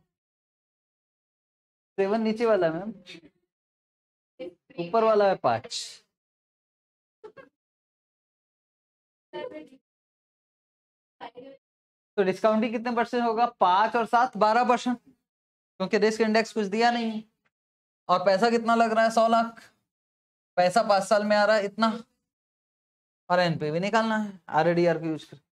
7 नीचे वाला है मैम, ऊपर वाला है 5। तो डिस्काउंटिंग कितने परसेंट होगा, 5 और 7 12%, क्योंकि रिस्क इंडेक्स कुछ दिया नहीं है। और पैसा कितना लग रहा है, 100 लाख। पैसा 5 साल में आ रहा है इतना, और NPV निकालना है RADR यूज कर।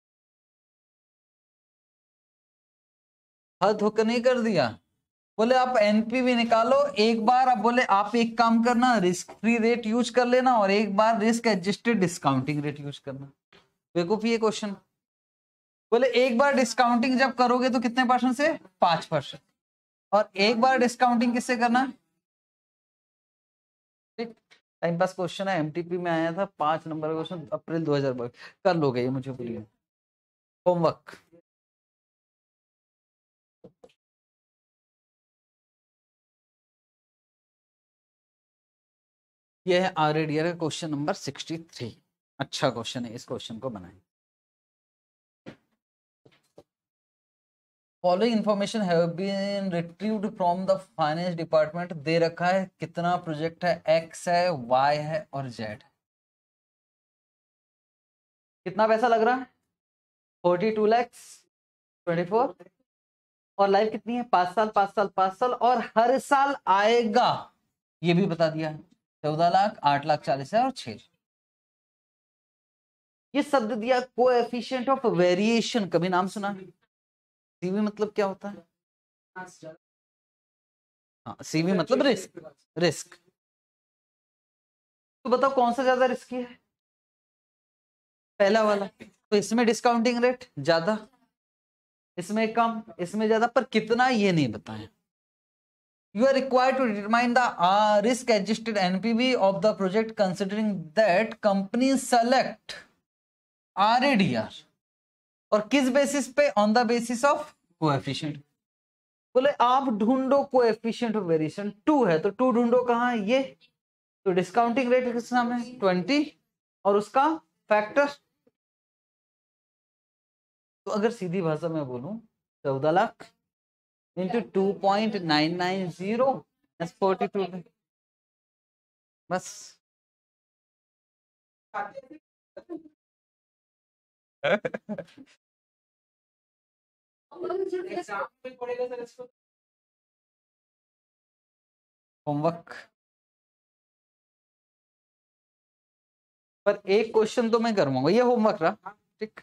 हद होकर नहीं कर दिया, बोले आप NPV निकालो एक बार, अब बोले आप एक काम करना, रिस्क फ्री रेट यूज कर लेना, और एक बार risk adjusted discounting rate use करना। बेवकूफी ये क्वेश्चन। बोले एक बार डिस्काउंटिंग जब करोगे तो कितने परसेंट से, 5%, और एक बार डिस्काउंटिंग किससे करना। ठीक, टाइम पास क्वेश्चन है, MTP में आया था, 5 नंबर का क्वेश्चन, अप्रैल 2022। कर लोगे ये, मुझे बोलिए होमवर्क। ये है RADR का क्वेश्चन नंबर 63। अच्छा क्वेश्चन है, इस क्वेश्चन को बनाएं। Following information have been retrieved from the finance department. दे रखा है कितना प्रोजेक्ट है, X है, Y है और Z है। कितना पैसा लग रहा है, 42 लाख 24, और लाइफ कितनी है, 5 साल 5 साल 5 साल, और हर साल आएगा, ये भी बता दिया। 14 लाख 8 लाख 40 है और 6। ये शब्द दिया कोएफिशिएंट ऑफ वेरिएशन, कभी नाम सुना? सीवी मतलब क्या होता है? हाँ, सीवी मतलब रिस्क, रिस्क। तो बताओ कौन सा ज्यादा रिस्की है? पहला वाला। तो इसमें डिस्काउंटिंग रेट ज्यादा, इसमें कम, इसमें ज्यादा, पर कितना ये नहीं बताया। You are required to determine the risk-adjusted NPV of the project considering that companies select RADR और किस बेसिस पे? On the basis of coefficient. बोले आप ढूंढो कोएफिशिएंट ऑफ वेरिएशन 2 है तो 2 ढूंढो कहाँ है? ये। तो डिस्काउंटिंग रेट किस नाम है? 20 और उसका फैक्टर। तो अगर सीधी भाषा में बोलूं 14 लाख इंटू 2.990 42 बस। एग्जाम में पड़ेगा सर इसको। होमवर्क पर एक क्वेश्चन तो मैं करवाऊंगा, ये होमवर्क रहा, ठीक।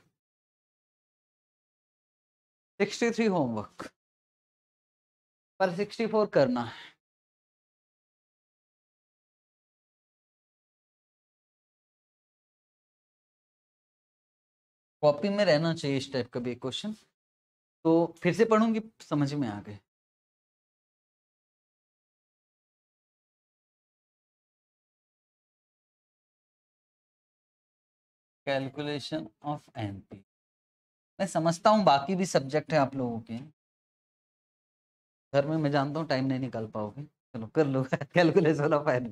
63 होमवर्क पर 64 करना है। कॉपी में रहना चाहिए इस टाइप का भी एक क्वेश्चन। तो फिर से पढ़ूंगी, समझ में आ गए। कैलकुलेशन ऑफ एनपी मैं समझता हूँ, बाकी भी सब्जेक्ट है आप लोगों के, घर में मैं जानता हूँ टाइम नहीं निकाल पाओगे, चलो कर लो कैलकुलेशन ऑफ एनपी।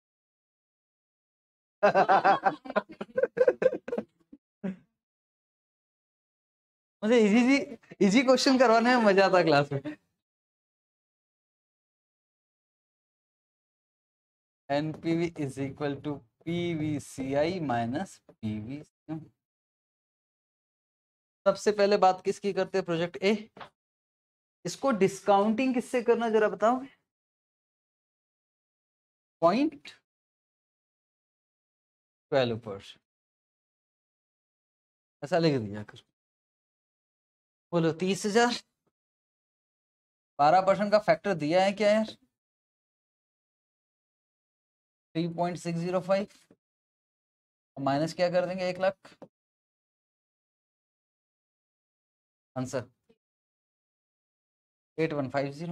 मुझे इजी क्वेश्चन करवाने में मजा आता क्लास में। NPV is equal to PVCI minus PV. सबसे पहले बात किसकी करते हैं? Project A. इसको डिस्काउंटिंग किससे करना जरा बताओ? 0.12%। ऐसा लिख दिया कर। बोलो 30,000, 12% का फैक्टर दिया है क्या यार? 3.605 माइनस क्या कर देंगे? 1 लाख। आंसर 8150।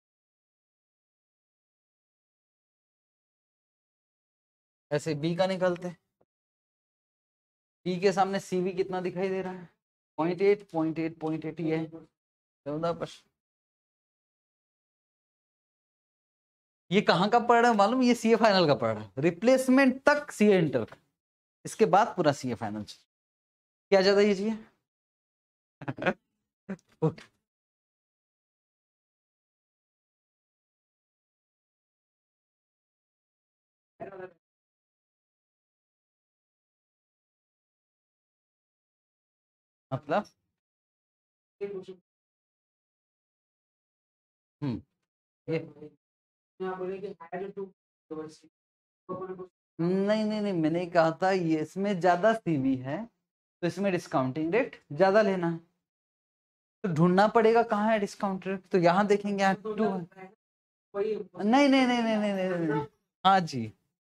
ऐसे बी का निकालते। बी के सामने सीवी कितना दिखाई दे रहा है? 0.8 ये है 14%। ये कहाँ का पड़ रहा है मालूम? ये सीए फाइनल का पड़ रहा है, रिप्लेसमेंट तक सीए इंटर का, इसके बाद पूरा सीए फाइनल। क्या ज्यादा इजी है? मतलब ये नहीं, मैंने कहा था ये इसमें ज्यादा सीवी है तो इसमें डिस्काउंटिंग रेट ज्यादा लेना है। तो ढूंढना पड़ेगा कहाँ है डिस्काउंट रेट, तो यहाँ देखेंगे यहाँ 2 है। नहीं। हाँ जी,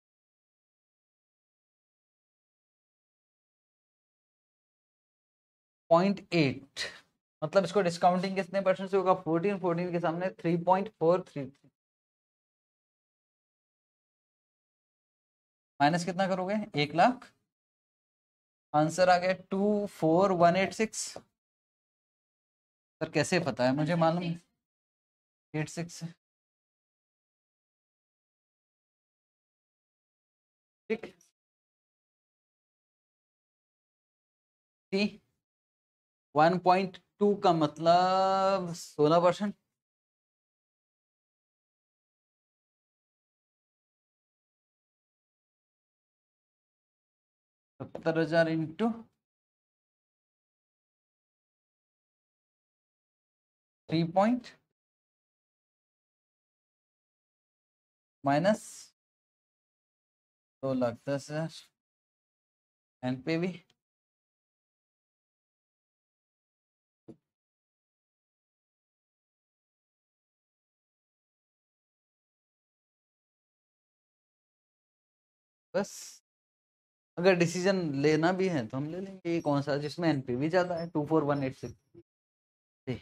पॉइंट 8 मतलब इसको डिस्काउंटिंग कितने परसेंट से होगा? 14 के सामने 3.433 माइनस कितना करोगे? 1 लाख। आंसर आ गया 24186। सर कैसे पता है? मुझे मालूम है 86 है, ठीक। 1.2 का मतलब 16%। 70,000 इंटू 3 माइनस 2,10,000 एनपीवी बस अगर डिसीजन लेना भी है तो हम ले लेंगे ये कौन सा जिसमें एनपीवी ज्यादा है 24186। जी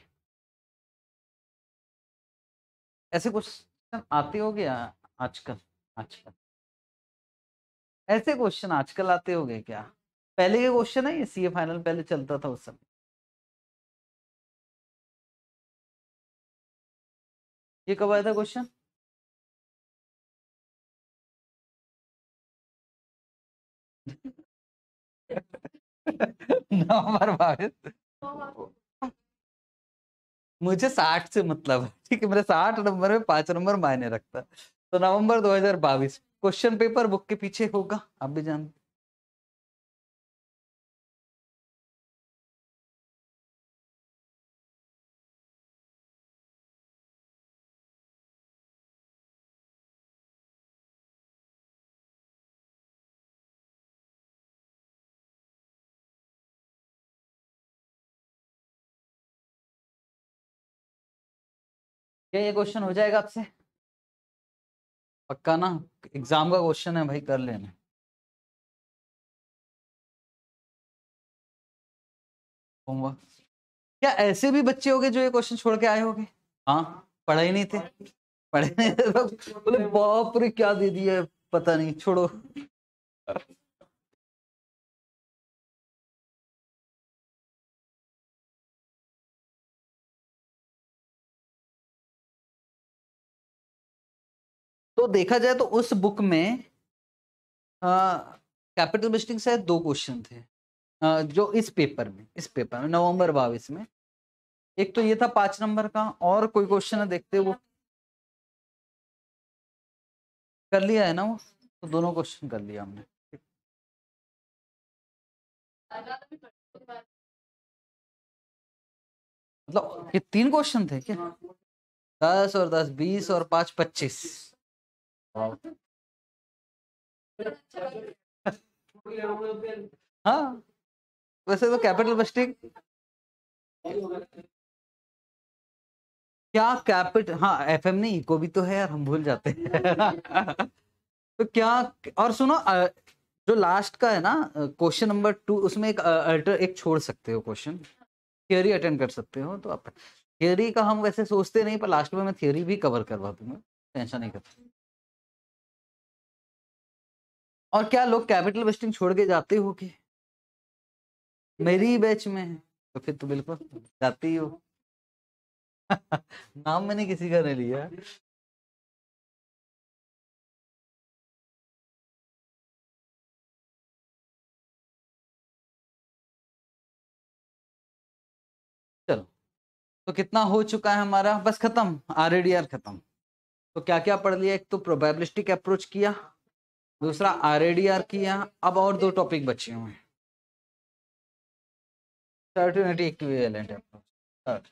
ऐसे क्वेश्चन आते हो गया आजकल? आजकल ऐसे क्वेश्चन आजकल आते हो गए क्या? पहले के क्वेश्चन है ये सीए फाइनल पहले चलता था उस समय। ये कब आया था क्वेश्चन? नवंबर 22। मुझे 60 से मतलब है, ठीक है, मेरे 60 नंबर में 5 नंबर मायने रखता है। तो नवंबर 2022 क्वेश्चन पेपर बुक के पीछे होगा, आप भी जानते। क्या ये क्वेश्चन हो जाएगा आपसे पक्का ना? एग्जाम का क्वेश्चन है भाई, कर लेना। होमवर्क क्या ऐसे भी बच्चे होंगे जो ये क्वेश्चन छोड़ के आए होंगे? हाँ, पढ़े ही नहीं थे, पढ़े नहीं थे तो बोले बाप रे क्या दे दिया है, पता नहीं, छोड़ो। तो देखा जाए तो उस बुक में कैपिटल बजटिंग से 2 क्वेश्चन थे जो इस पेपर में नवंबर 22 में। एक तो ये था 5 नंबर का, और कोई क्वेश्चन है देखते वो कर लिया है ना वो, तो दोनों क्वेश्चन कर लिया हमने। मतलब ये 3 क्वेश्चन थे क्या? 10 और 10 20 और 5 25। हाँ वैसे तो कैपिटल बजटिंग क्या कैपिटल, हाँ एफएम नहीं इको भी तो है यार, हम भूल जाते हैं। तो क्या, और सुनो जो लास्ट का है ना क्वेश्चन नंबर 2, उसमें एक अल्टर एक छोड़ सकते हो क्वेश्चन, थियोरी अटेंड कर सकते हो। तो आप थियोरी का हम वैसे सोचते नहीं, पर लास्ट में मैं थियोरी भी कवर करवा दूंगा, टेंशन नहीं करते। और क्या लोग कैपिटल बजटिंग छोड़ के जाते हो कि? मेरी ही बैच में है तो फिर तो बिल्कुल जाते ही हो। नाम मैंने किसी का नहीं लिया। चलो तो कितना हो चुका है हमारा, बस खत्म, आरएडीआर खत्म। तो क्या क्या पढ़ लिया? एक तो प्रोबेबिलिस्टिक अप्रोच किया, दूसरा आरएडीआर किया, अब और 2 टॉपिक बचे हुए हैं, सर्टेनिटी इक्विवेलेंट अप्रोच।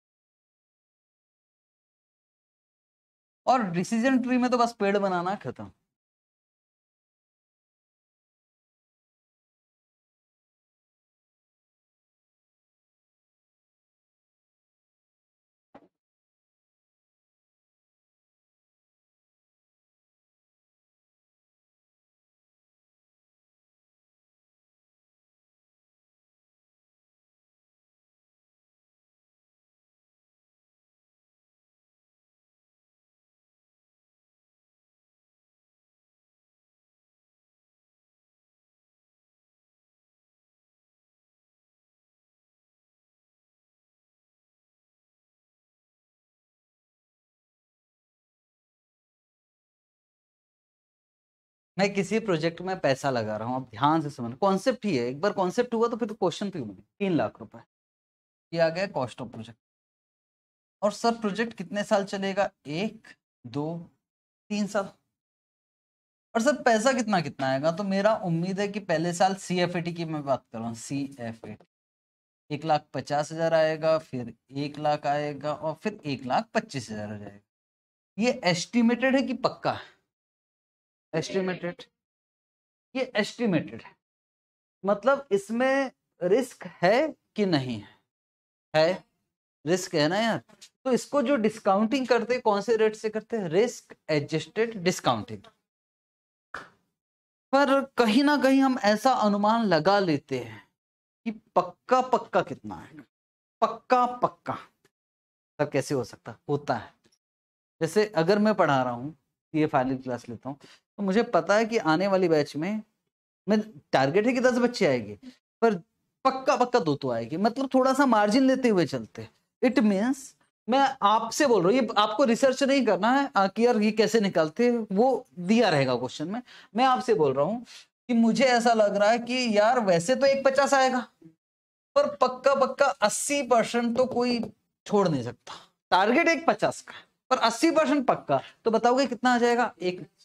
और डिसीजन ट्री में तो बस पेड़ बनाना खत्म। मैं किसी प्रोजेक्ट में पैसा लगा रहा हूँ, अब ध्यान से समझ, कॉन्सेप्ट ही है, एक बार कॉन्सेप्ट हुआ तो फिर तो क्वेश्चन पे बने 3 लाख रुपए, ये आ गया कॉस्ट ऑफ प्रोजेक्ट। और सर प्रोजेक्ट कितने साल चलेगा? 1 2 3 साल। और सर पैसा कितना कितना आएगा? तो मेरा उम्मीद है कि पहले साल CFAT की मैं बात कर रहा हूँ, CFAT 1,50,000 आएगा, फिर 1 लाख आएगा, और फिर 1,25,000 हो जाएगा। ये एस्टिमेटेड है कि पक्का है? एस्टिमेटेड, ये एस्टिमेटेड है, मतलब इसमें रिस्क है कि नहीं है? रिस्क है ना यार। तो इसको जो डिस्काउंटिंग करते हैं कौन से रेट से करते हैं? Risk adjusted discounting. पर कहीं ना कहीं हम ऐसा अनुमान लगा लेते हैं कि पक्का पक्का कितना है, पक्का पक्का। तब कैसे हो सकता, होता है। जैसे अगर मैं पढ़ा रहा हूँ, ये फाइनल क्लास लेता हूँ, तो मुझे पता है कि आने वाली बैच में मैं टारगेट है कि 10 बच्चे आएंगे, पर पक्का पक्का 2 तो आएगी, मतलब थोड़ा सा मार्जिन लेते हुए चलते। इट मीन्स मैं आपसे बोल रहा हूँ, ये आपको रिसर्च नहीं करना है कि यार ये कैसे निकालते, वो दिया रहेगा क्वेश्चन में। मैं आपसे बोल रहा हूँ कि मुझे ऐसा लग रहा है कि यार वैसे तो 150 आएगा, पर पक्का पक्का 80% तो कोई छोड़ नहीं सकता। टारगेट 150 का पर 80% पक्का, तो बताओगे कितना आ जाएगा?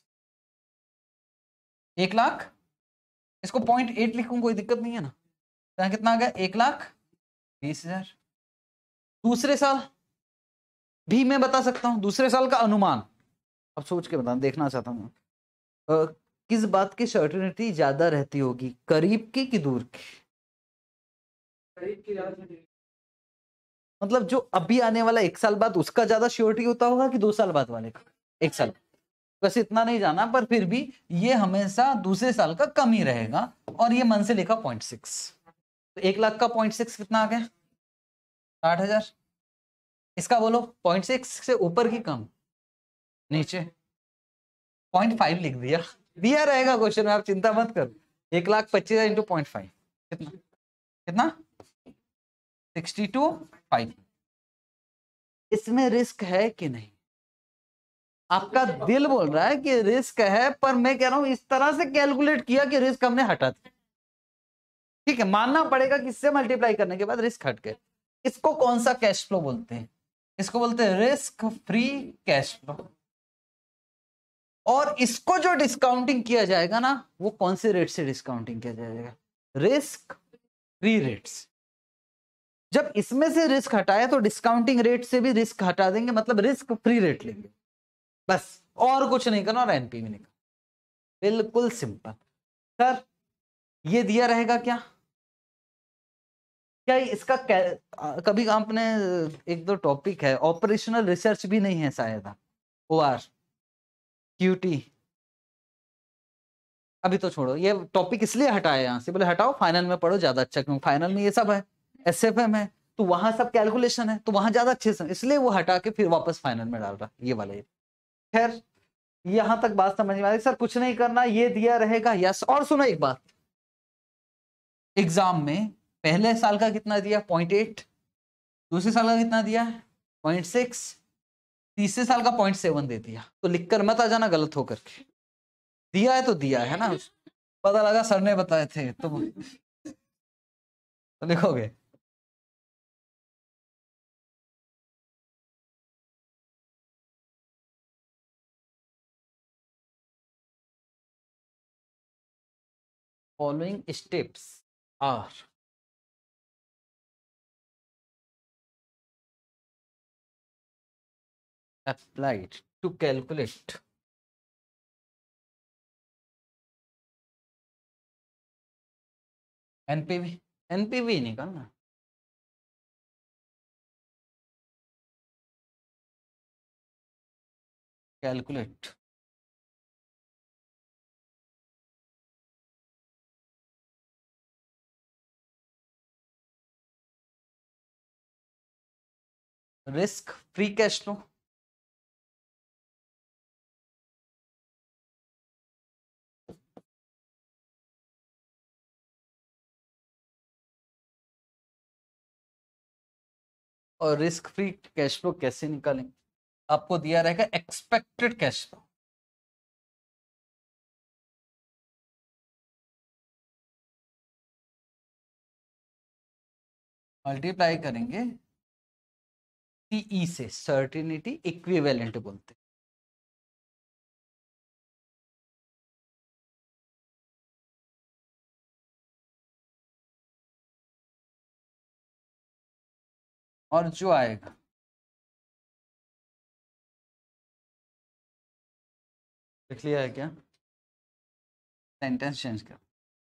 1 लाख। इसको 0.8 लिखूं, कोई दिक्कत नहीं है ना? तो कितना आ गया? 1,20,000। दूसरे साल भी मैं बता सकता हूं, दूसरे साल का अनुमान अब सोच के बता, देखना चाहता हूं किस बात की सर्टेनिटी ज्यादा रहती होगी, करीब की कि दूर की? करीब की याद में मतलब जो अभी आने वाला 1 साल बाद, उसका ज्यादा श्योरिटी होता होगा कि 2 साल बाद वाले का? 1 साल। बस इतना नहीं जाना, पर फिर भी ये हमेशा दूसरे साल का कम ही रहेगा। और ये मन से लिखा 0.6, तो 1 लाख का 0.6 कितना आ गया? 60,000। इसका बोलो 0.6 से ऊपर की कम? नीचे 0.5 लिख दिया, दिया रहेगा क्वेश्चन में, आप चिंता मत करो। 1,25,000 इंटू 0.5 कितना? कितना? 62,500। इसमें रिस्क है कि नहीं? आपका दिल बोल रहा है कि रिस्क है, पर मैं कह रहा हूं इस तरह से कैलकुलेट किया कि रिस्क हमने हटा दिया। ठीक है, मानना पड़ेगा कि इससे मल्टीप्लाई करने के बाद रिस्क हट गए। इसको कौन सा कैश फ्लो बोलते हैं? इसको बोलते हैं रिस्क फ्री कैश फ्लो। और इसको जो डिस्काउंटिंग किया जाएगा ना, वो कौन से रेट से डिस्काउंटिंग किया जाएगा? Risk free rates. जब इसमें से रिस्क हटाया तो डिस्काउंटिंग रेट से भी रिस्क हटा देंगे, मतलब रिस्क फ्री रेट लेंगे, बस और कुछ नहीं करना, और एनपीवी निकाल। बिल्कुल सिंपल। सर ये दिया रहेगा क्या? क्या इसका कभी आपने, एक दो टॉपिक है, ऑपरेशनल रिसर्च भी नहीं है शायद, ओआर क्यूटी, अभी तो छोड़ो, ये टॉपिक इसलिए हटाया यहां से, बोले हटाओ फाइनल में पढ़ो ज्यादा अच्छा, क्यों फाइनल में ये सब है, एसएफएम है, तो वहां सब कैलकुलेशन है, तो वहां ज्यादा अच्छे से, इसलिए वो हटा के फिर वापस फाइनल में डाल रहा ये वाले। खैर यहां तक बात समझ में आ रही सर? कुछ नहीं करना, ये दिया रहेगा यस। और सुनो एक बात, एग्जाम में पहले साल का कितना दिया? 0.8। दूसरे साल का कितना दिया है? 0.6। तीसरे साल का 0.7 दे दिया। तो लिखकर मत आ जाना गलत होकर के, दिया है तो दिया है ना, पता लगा सर ने बताए थे तो लिखोगे। Following steps are applied to calculate NPV. NPV निकालना, calculate risk free cash flow. और रिस्क फ्री कैश फ्लो कैसे निकालेंगे? आपको दिया रहेगा एक्सपेक्टेड कैश फ्लो, मल्टीप्लाई करेंगे सीई से, सर्टिनिटी इक्विवेलेंट बोलते हैं। और जो आएगा, लिख लिया है क्या? सेंटेंस चेंज कर,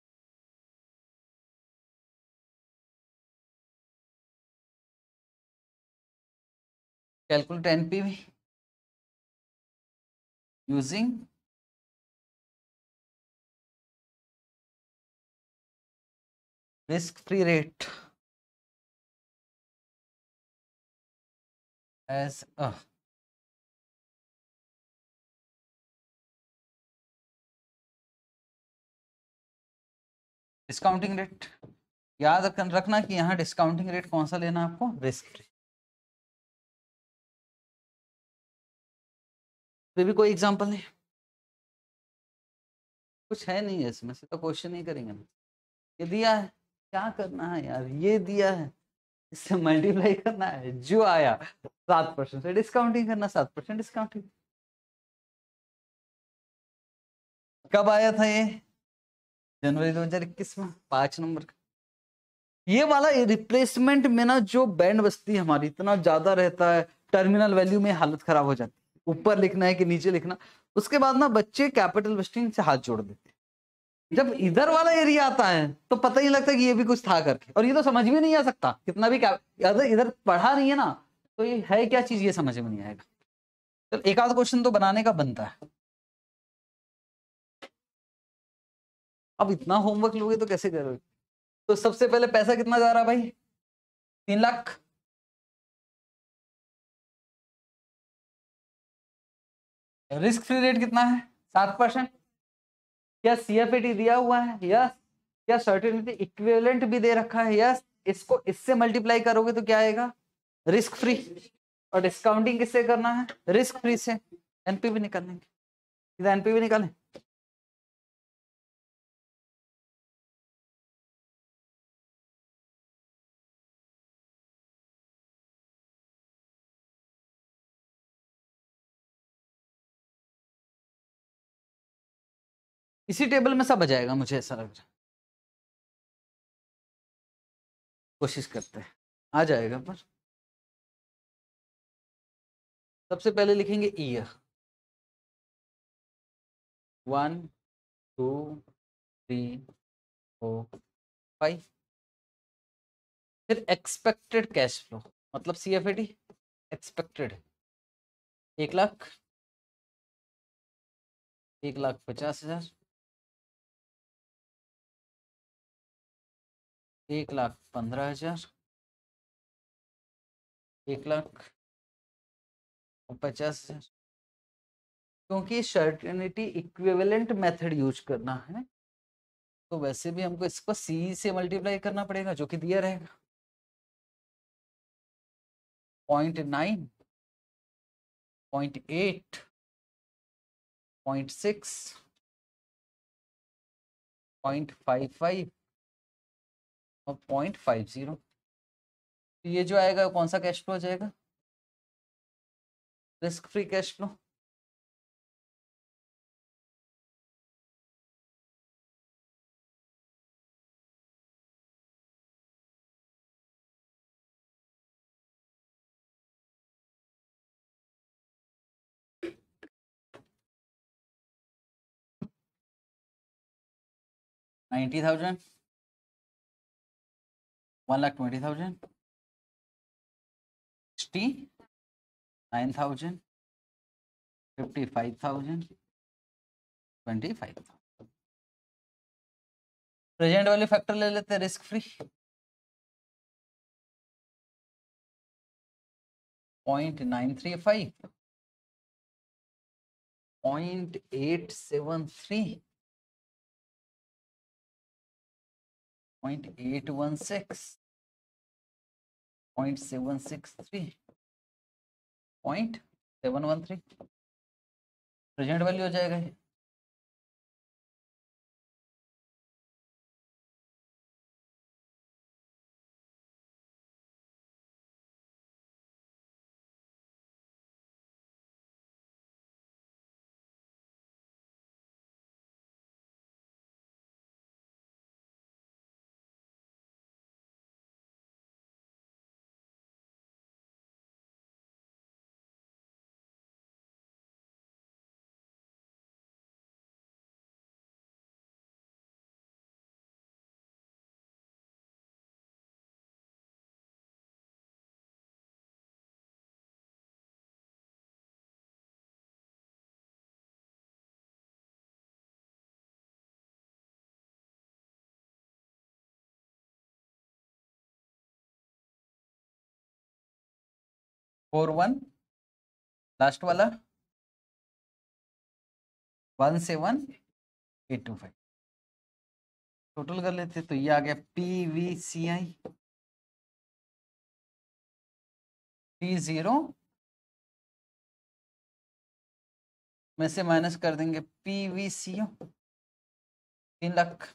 calculate NPV using risk free rate as discounting rate. याद रखना कि यहाँ डिस्काउंटिंग रेट कौन सा लेना है आपको, रिस्क फ्री। फिर भी कोई एग्जांपल नहीं, कुछ है नहीं है इसमें से, तो क्वेश्चन नहीं करेंगे ना। ये दिया है, क्या करना है यार, ये दिया है, इससे मल्टीप्लाई करना है, जो आया 7% से डिस्काउंटिंग करना, 7% डिस्काउंटिंग। कब आया था ये, जनवरी 2021 में, 5 नंबर का। ये वाला रिप्लेसमेंट में ना जो बैंड बस्ती हमारी इतना ज्यादा रहता है, टर्मिनल वैल्यू में हालत खराब हो जाती है, ऊपर लिखना है कि नीचे लिखना। उसके बाद ना बच्चे कैपिटल बस्टिंग से हाथ जोड़ देते हैं। जब इधर वाला एरिया आता है तो पता ही लगता कि ये भी कुछ था करके, और ये तो समझ में नहीं आ सकता कितना भी अगर इधर पढ़ा नहीं है ना, तो ये है क्या चीज, ये समझ में नहीं आएगा। तो एक आध क्वेश्चन तो बनाने का बनता है। अब इतना होमवर्क लोगे तो कैसे करोगे। तो सबसे पहले पैसा कितना जा रहा है भाई, 3 लाख। रिस्क फ्री रेट कितना है, 7%। क्या सीएफएटी दिया हुआ है, यस। क्या सर्टेनिटी इक्विवेलेंट भी दे रखा है, यस। इसको इससे मल्टीप्लाई करोगे तो क्या आएगा, रिस्क फ्री। और डिस्काउंटिंग किससे करना है, रिस्क फ्री से। एनपीवी निकालेंगे, इधर एनपीवी निकालें। इसी टेबल में सब आ जाएगा, मुझे ऐसा लग रहा है। कोशिश करते हैं, आ जाएगा। पर सबसे पहले लिखेंगे ईयर, 1 2 3 4 5। फिर एक्सपेक्टेड कैश फ्लो, मतलब सीएफएटी एक्सपेक्टेड 1 लाख, 1,50,000, 1,15,000, 1,50,000। क्योंकि सर्टेनिटी इक्विवेलेंट मेथड यूज करना है, तो वैसे भी हमको इसको सी से मल्टीप्लाई करना पड़ेगा, जो कि दिया रहेगा 0.9, 0.8, 0.6, 0.55 और 0.50। तो ये जो आएगा कौन सा कैश फ्लो आ जाएगा, risk free cash flow. $90,000, 1,20,000, 69,000, 55,000, 25,000। Present वाले फैक्टर ले लेते हैं, रिस्क फ्री 0.935, 0.873, 0.816, 0.763, 0.713। प्रेजेंट वैल्यू हो जाएगा ये। 41 लास्ट वाला 17825 टोटल कर लेते तो ये आ गया PVCI P0 में से माइनस कर देंगे PVCO 3 लाख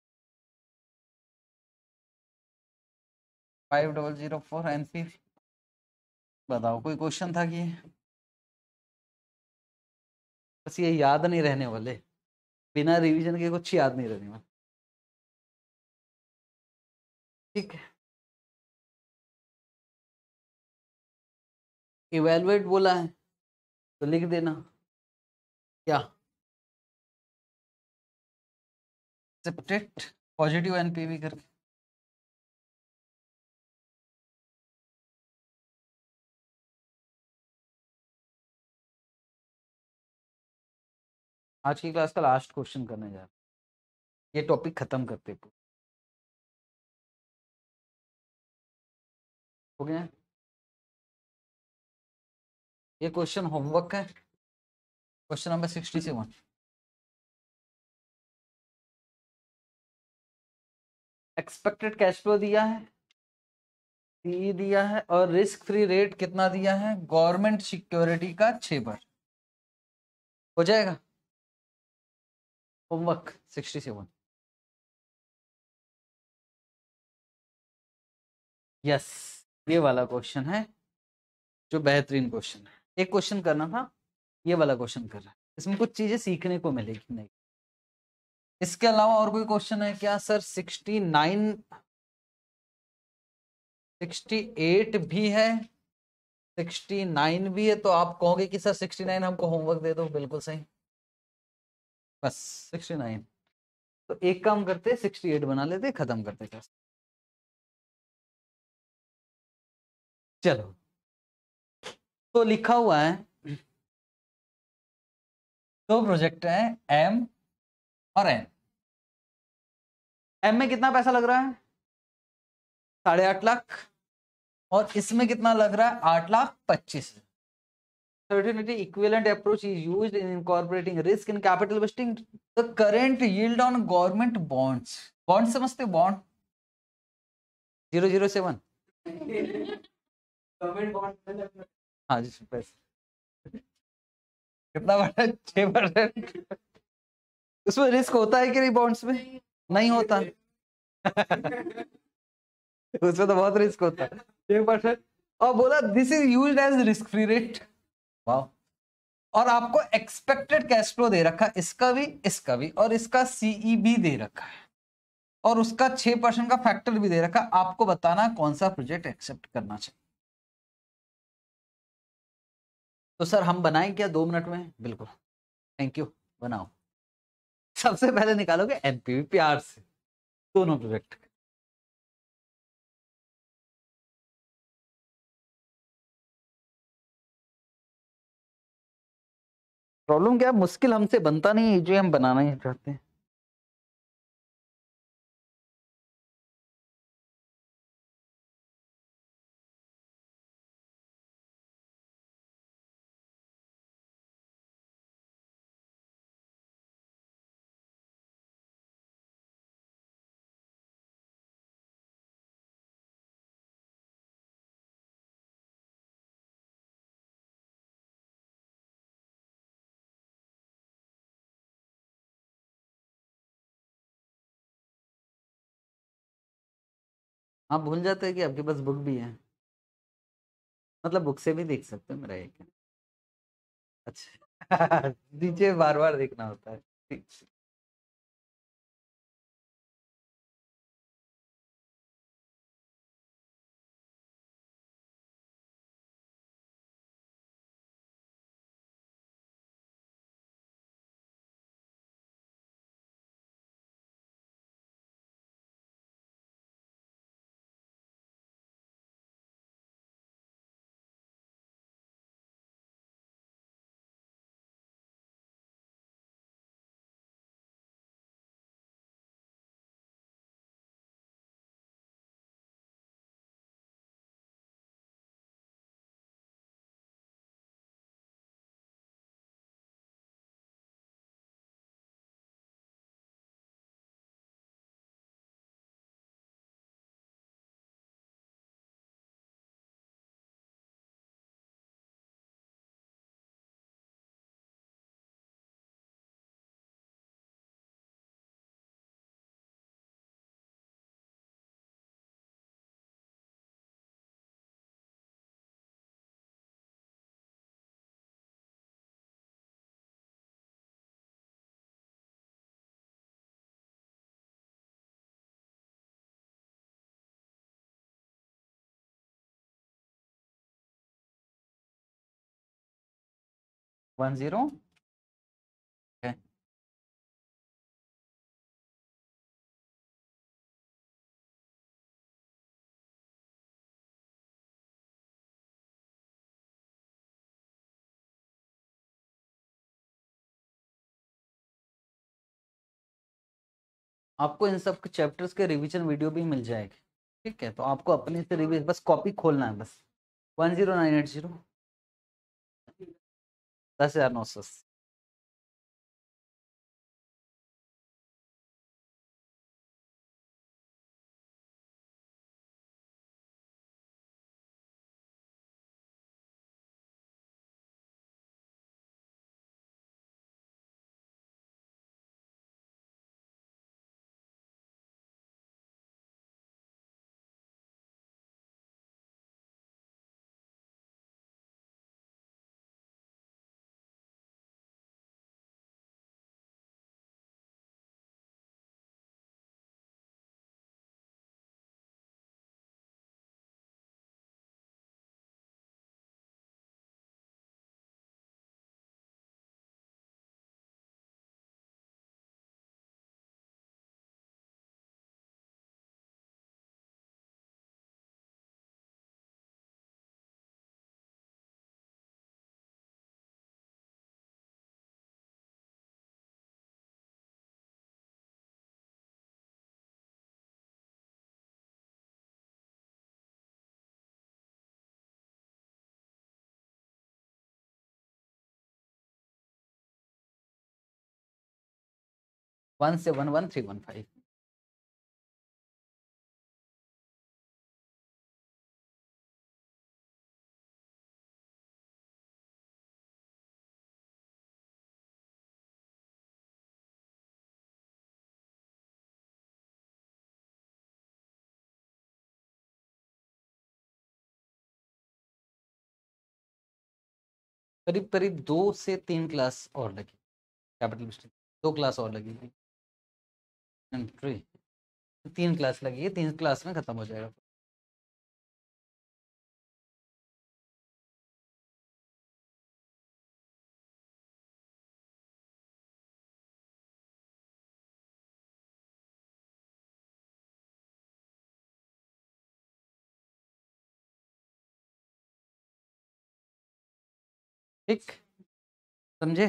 5004 NPV। बताओ कोई क्वेश्चन था कि बस ये याद नहीं रहने वाले, बिना रिवीजन के कुछ याद नहीं रहने वाला। ठीक है, इवेलुएट बोला है तो लिख देना क्या एक्सेप्टेड पॉजिटिव एनपीवी करके। आज की क्लास का लास्ट क्वेश्चन करने जा रहे, ये टॉपिक खत्म करते हो गया। ये क्वेश्चन होमवर्क है, question number 67। Expected cash flow दिया है, सी दिया है, और रिस्क फ्री रेट कितना दिया है गवर्नमेंट सिक्योरिटी का 6 बार। हो जाएगा होमवर्क 67। यस, ये वाला क्वेश्चन है जो बेहतरीन क्वेश्चन है। एक क्वेश्चन करना था, ये वाला क्वेश्चन कर रहा है, इसमें कुछ चीजें सीखने को मिलेगी। नहीं, इसके अलावा और कोई क्वेश्चन है क्या सर? 69 68 भी है, 69 भी है, तो आप कहोगे कि सर 69 हमको होमवर्क दे दो। बिल्कुल सही, बस 69। तो एक काम करते 68 बना लेते, खत्म करते क्लास। चलो, तो लिखा हुआ है दो प्रोजेक्ट है एम और एन। एम में कितना पैसा लग रहा है? 8.5 लाख, और इसमें कितना लग रहा है? 8,25,000। Certainty equivalent approach is used in incorporating risk in capital investing. The current yield on government bonds. Bond समझते हो? बॉन्ड 007। गवर्नमेंट बॉन्ड हाँ जी, पैसे कितना बढ़ा? 6%। उसमें रिस्क होता है कि नहीं? बॉन्ड्स में नहीं होता। उसमें तो बहुत रिस्क होता है। 6%, और बोला this is used as risk free rate. वाह। और आपको एक्सपेक्टेड कैश फ्लो दे रखा है, इसका भी, और इसका सीई भी दे रखा है, और उसका 6% का फैक्टर भी दे रखा है। आपको बताना कौन सा प्रोजेक्ट एक्सेप्ट करना चाहिए। तो सर हम बनाएं क्या 2 मिनट में? बिल्कुल, थैंक यू, बनाओ। सबसे पहले निकालोगे एनपीवी प्यार से, दोनों प्रोजेक्ट। प्रॉब्लम क्या है, मुश्किल हमसे बनता नहीं है जो हम बनाना ही चाहते हैं। आप भूल जाते हैं कि आपके पास बुक भी है, मतलब बुक से भी देख सकते हैं मेरा एक। अच्छा। नीचे बार बार देखना होता है, ठीक। 10 है। आपको इन सब चैप्टर्स के रिवीजन वीडियो भी मिल जाएगी, ठीक है। तो आपको अपने से रिवीज बस कॉपी खोलना है बस। 10980 10,980। वन से 11315। करीब करीब 2 से 3 क्लास और लगी, कैपिटल मिस्टेक 2 क्लास और लगेगी। एंट्री 3 क्लास लगी है, 3 क्लास में खत्म हो जाएगा। ठीक, समझे।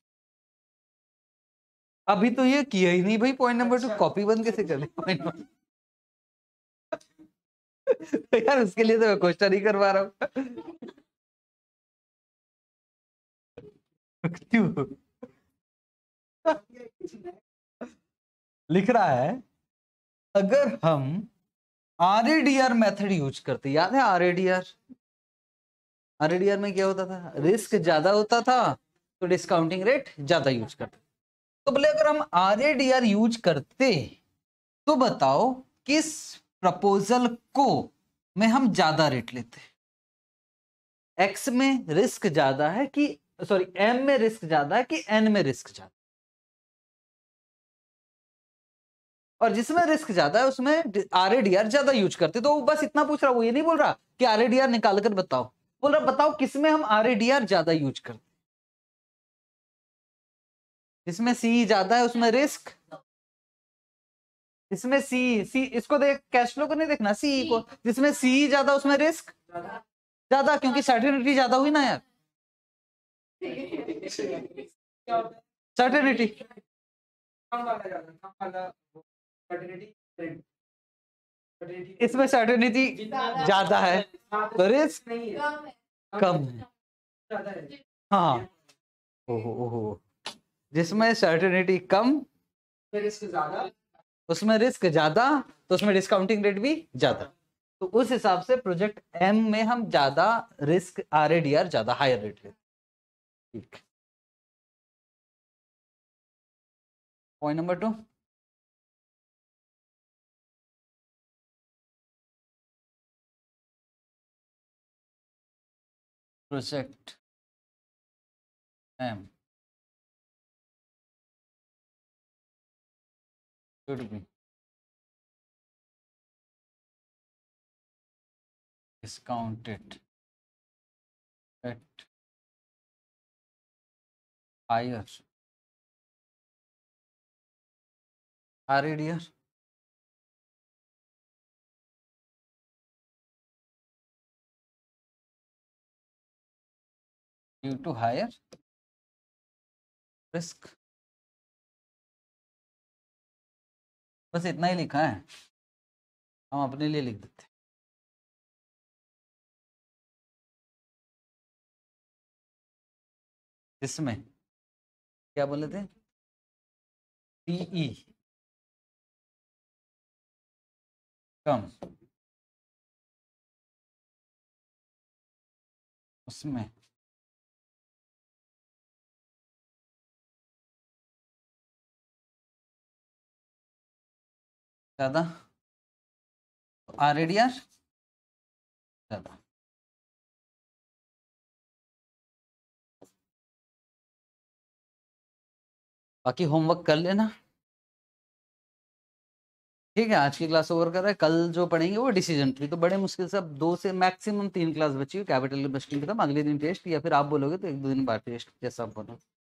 अभी तो ये किया ही नहीं भाई। पॉइंट नंबर 2 कॉपी बंद कैसे कर ले पॉइंट नंबर यार उसके लिए तो मैं क्वेश्चन ही करवा रहा हूँ। क्यों लिख रहा है, अगर हम आरएडीआर मेथड यूज करते, याद है आरएडीआर? आरएडीआर में क्या होता था, रिस्क ज्यादा होता था तो डिस्काउंटिंग रेट ज्यादा यूज करते। तो बोले अगर हम आरएडीआर यूज करते तो बताओ किस प्रपोजल को में हम ज्यादा रेट लेते। एक्स में रिस्क ज्यादा है कि, सॉरी एम में रिस्क ज्यादा है कि एन में रिस्क ज्यादा। और जिसमें रिस्क ज्यादा है उसमें आरएडीआर ज्यादा यूज करते। तो वो बस इतना पूछ रहा, वो ये नहीं बोल रहा कि आरएडीआर निकाल कर बताओ, बोल रहा बताओ किसमें हम आरएडीआर ज्यादा यूज करते। जिसमें सी ज्यादा है उसमें रिस्क, इसमें सी इसको देख, कैश फ्लो को नहीं देखना, सी को। जिसमें सी ज्यादा उसमें रिस्क ज्यादा, क्योंकि सर्टेनिटी ज्यादा हुई ना यार। सर्टेनिटी इसमें सर्टेनिटी ज्यादा है तो रिस्क कम है। हाँ, ओहो, जिसमें सर्टेनिटी कम रिस्क ज्यादा, उसमें रिस्क ज्यादा तो उसमें डिस्काउंटिंग रेट भी ज्यादा। तो उस हिसाब से प्रोजेक्ट एम में हम ज्यादा रिस्क आरएडीआर ज्यादा हायर रेट लेते। ठीक, point number 2, project M should be discounted at higher R E dear due to higher risk. बस इतना ही लिखा है, हम अपने लिए लिख देते हैं। इसमें क्या बोले थे, पीई कम, उसमें ज्यादा, आरएडीआर ज्यादा। बाकी होमवर्क कर लेना, ठीक है। आज की क्लास ओवर कर रहा है, कल जो पढ़ेंगे वो डिसीजन ट्री। तो बड़े मुश्किल से अब 2 से मैक्सिमम 3 क्लास बची हुई, कैपिटल इन्वेस्टिंग खत्म, अगले दिन टेस्ट, या फिर आप बोलोगे तो 1-2 दिन बाद टेस्ट, जैसा आप बोलो।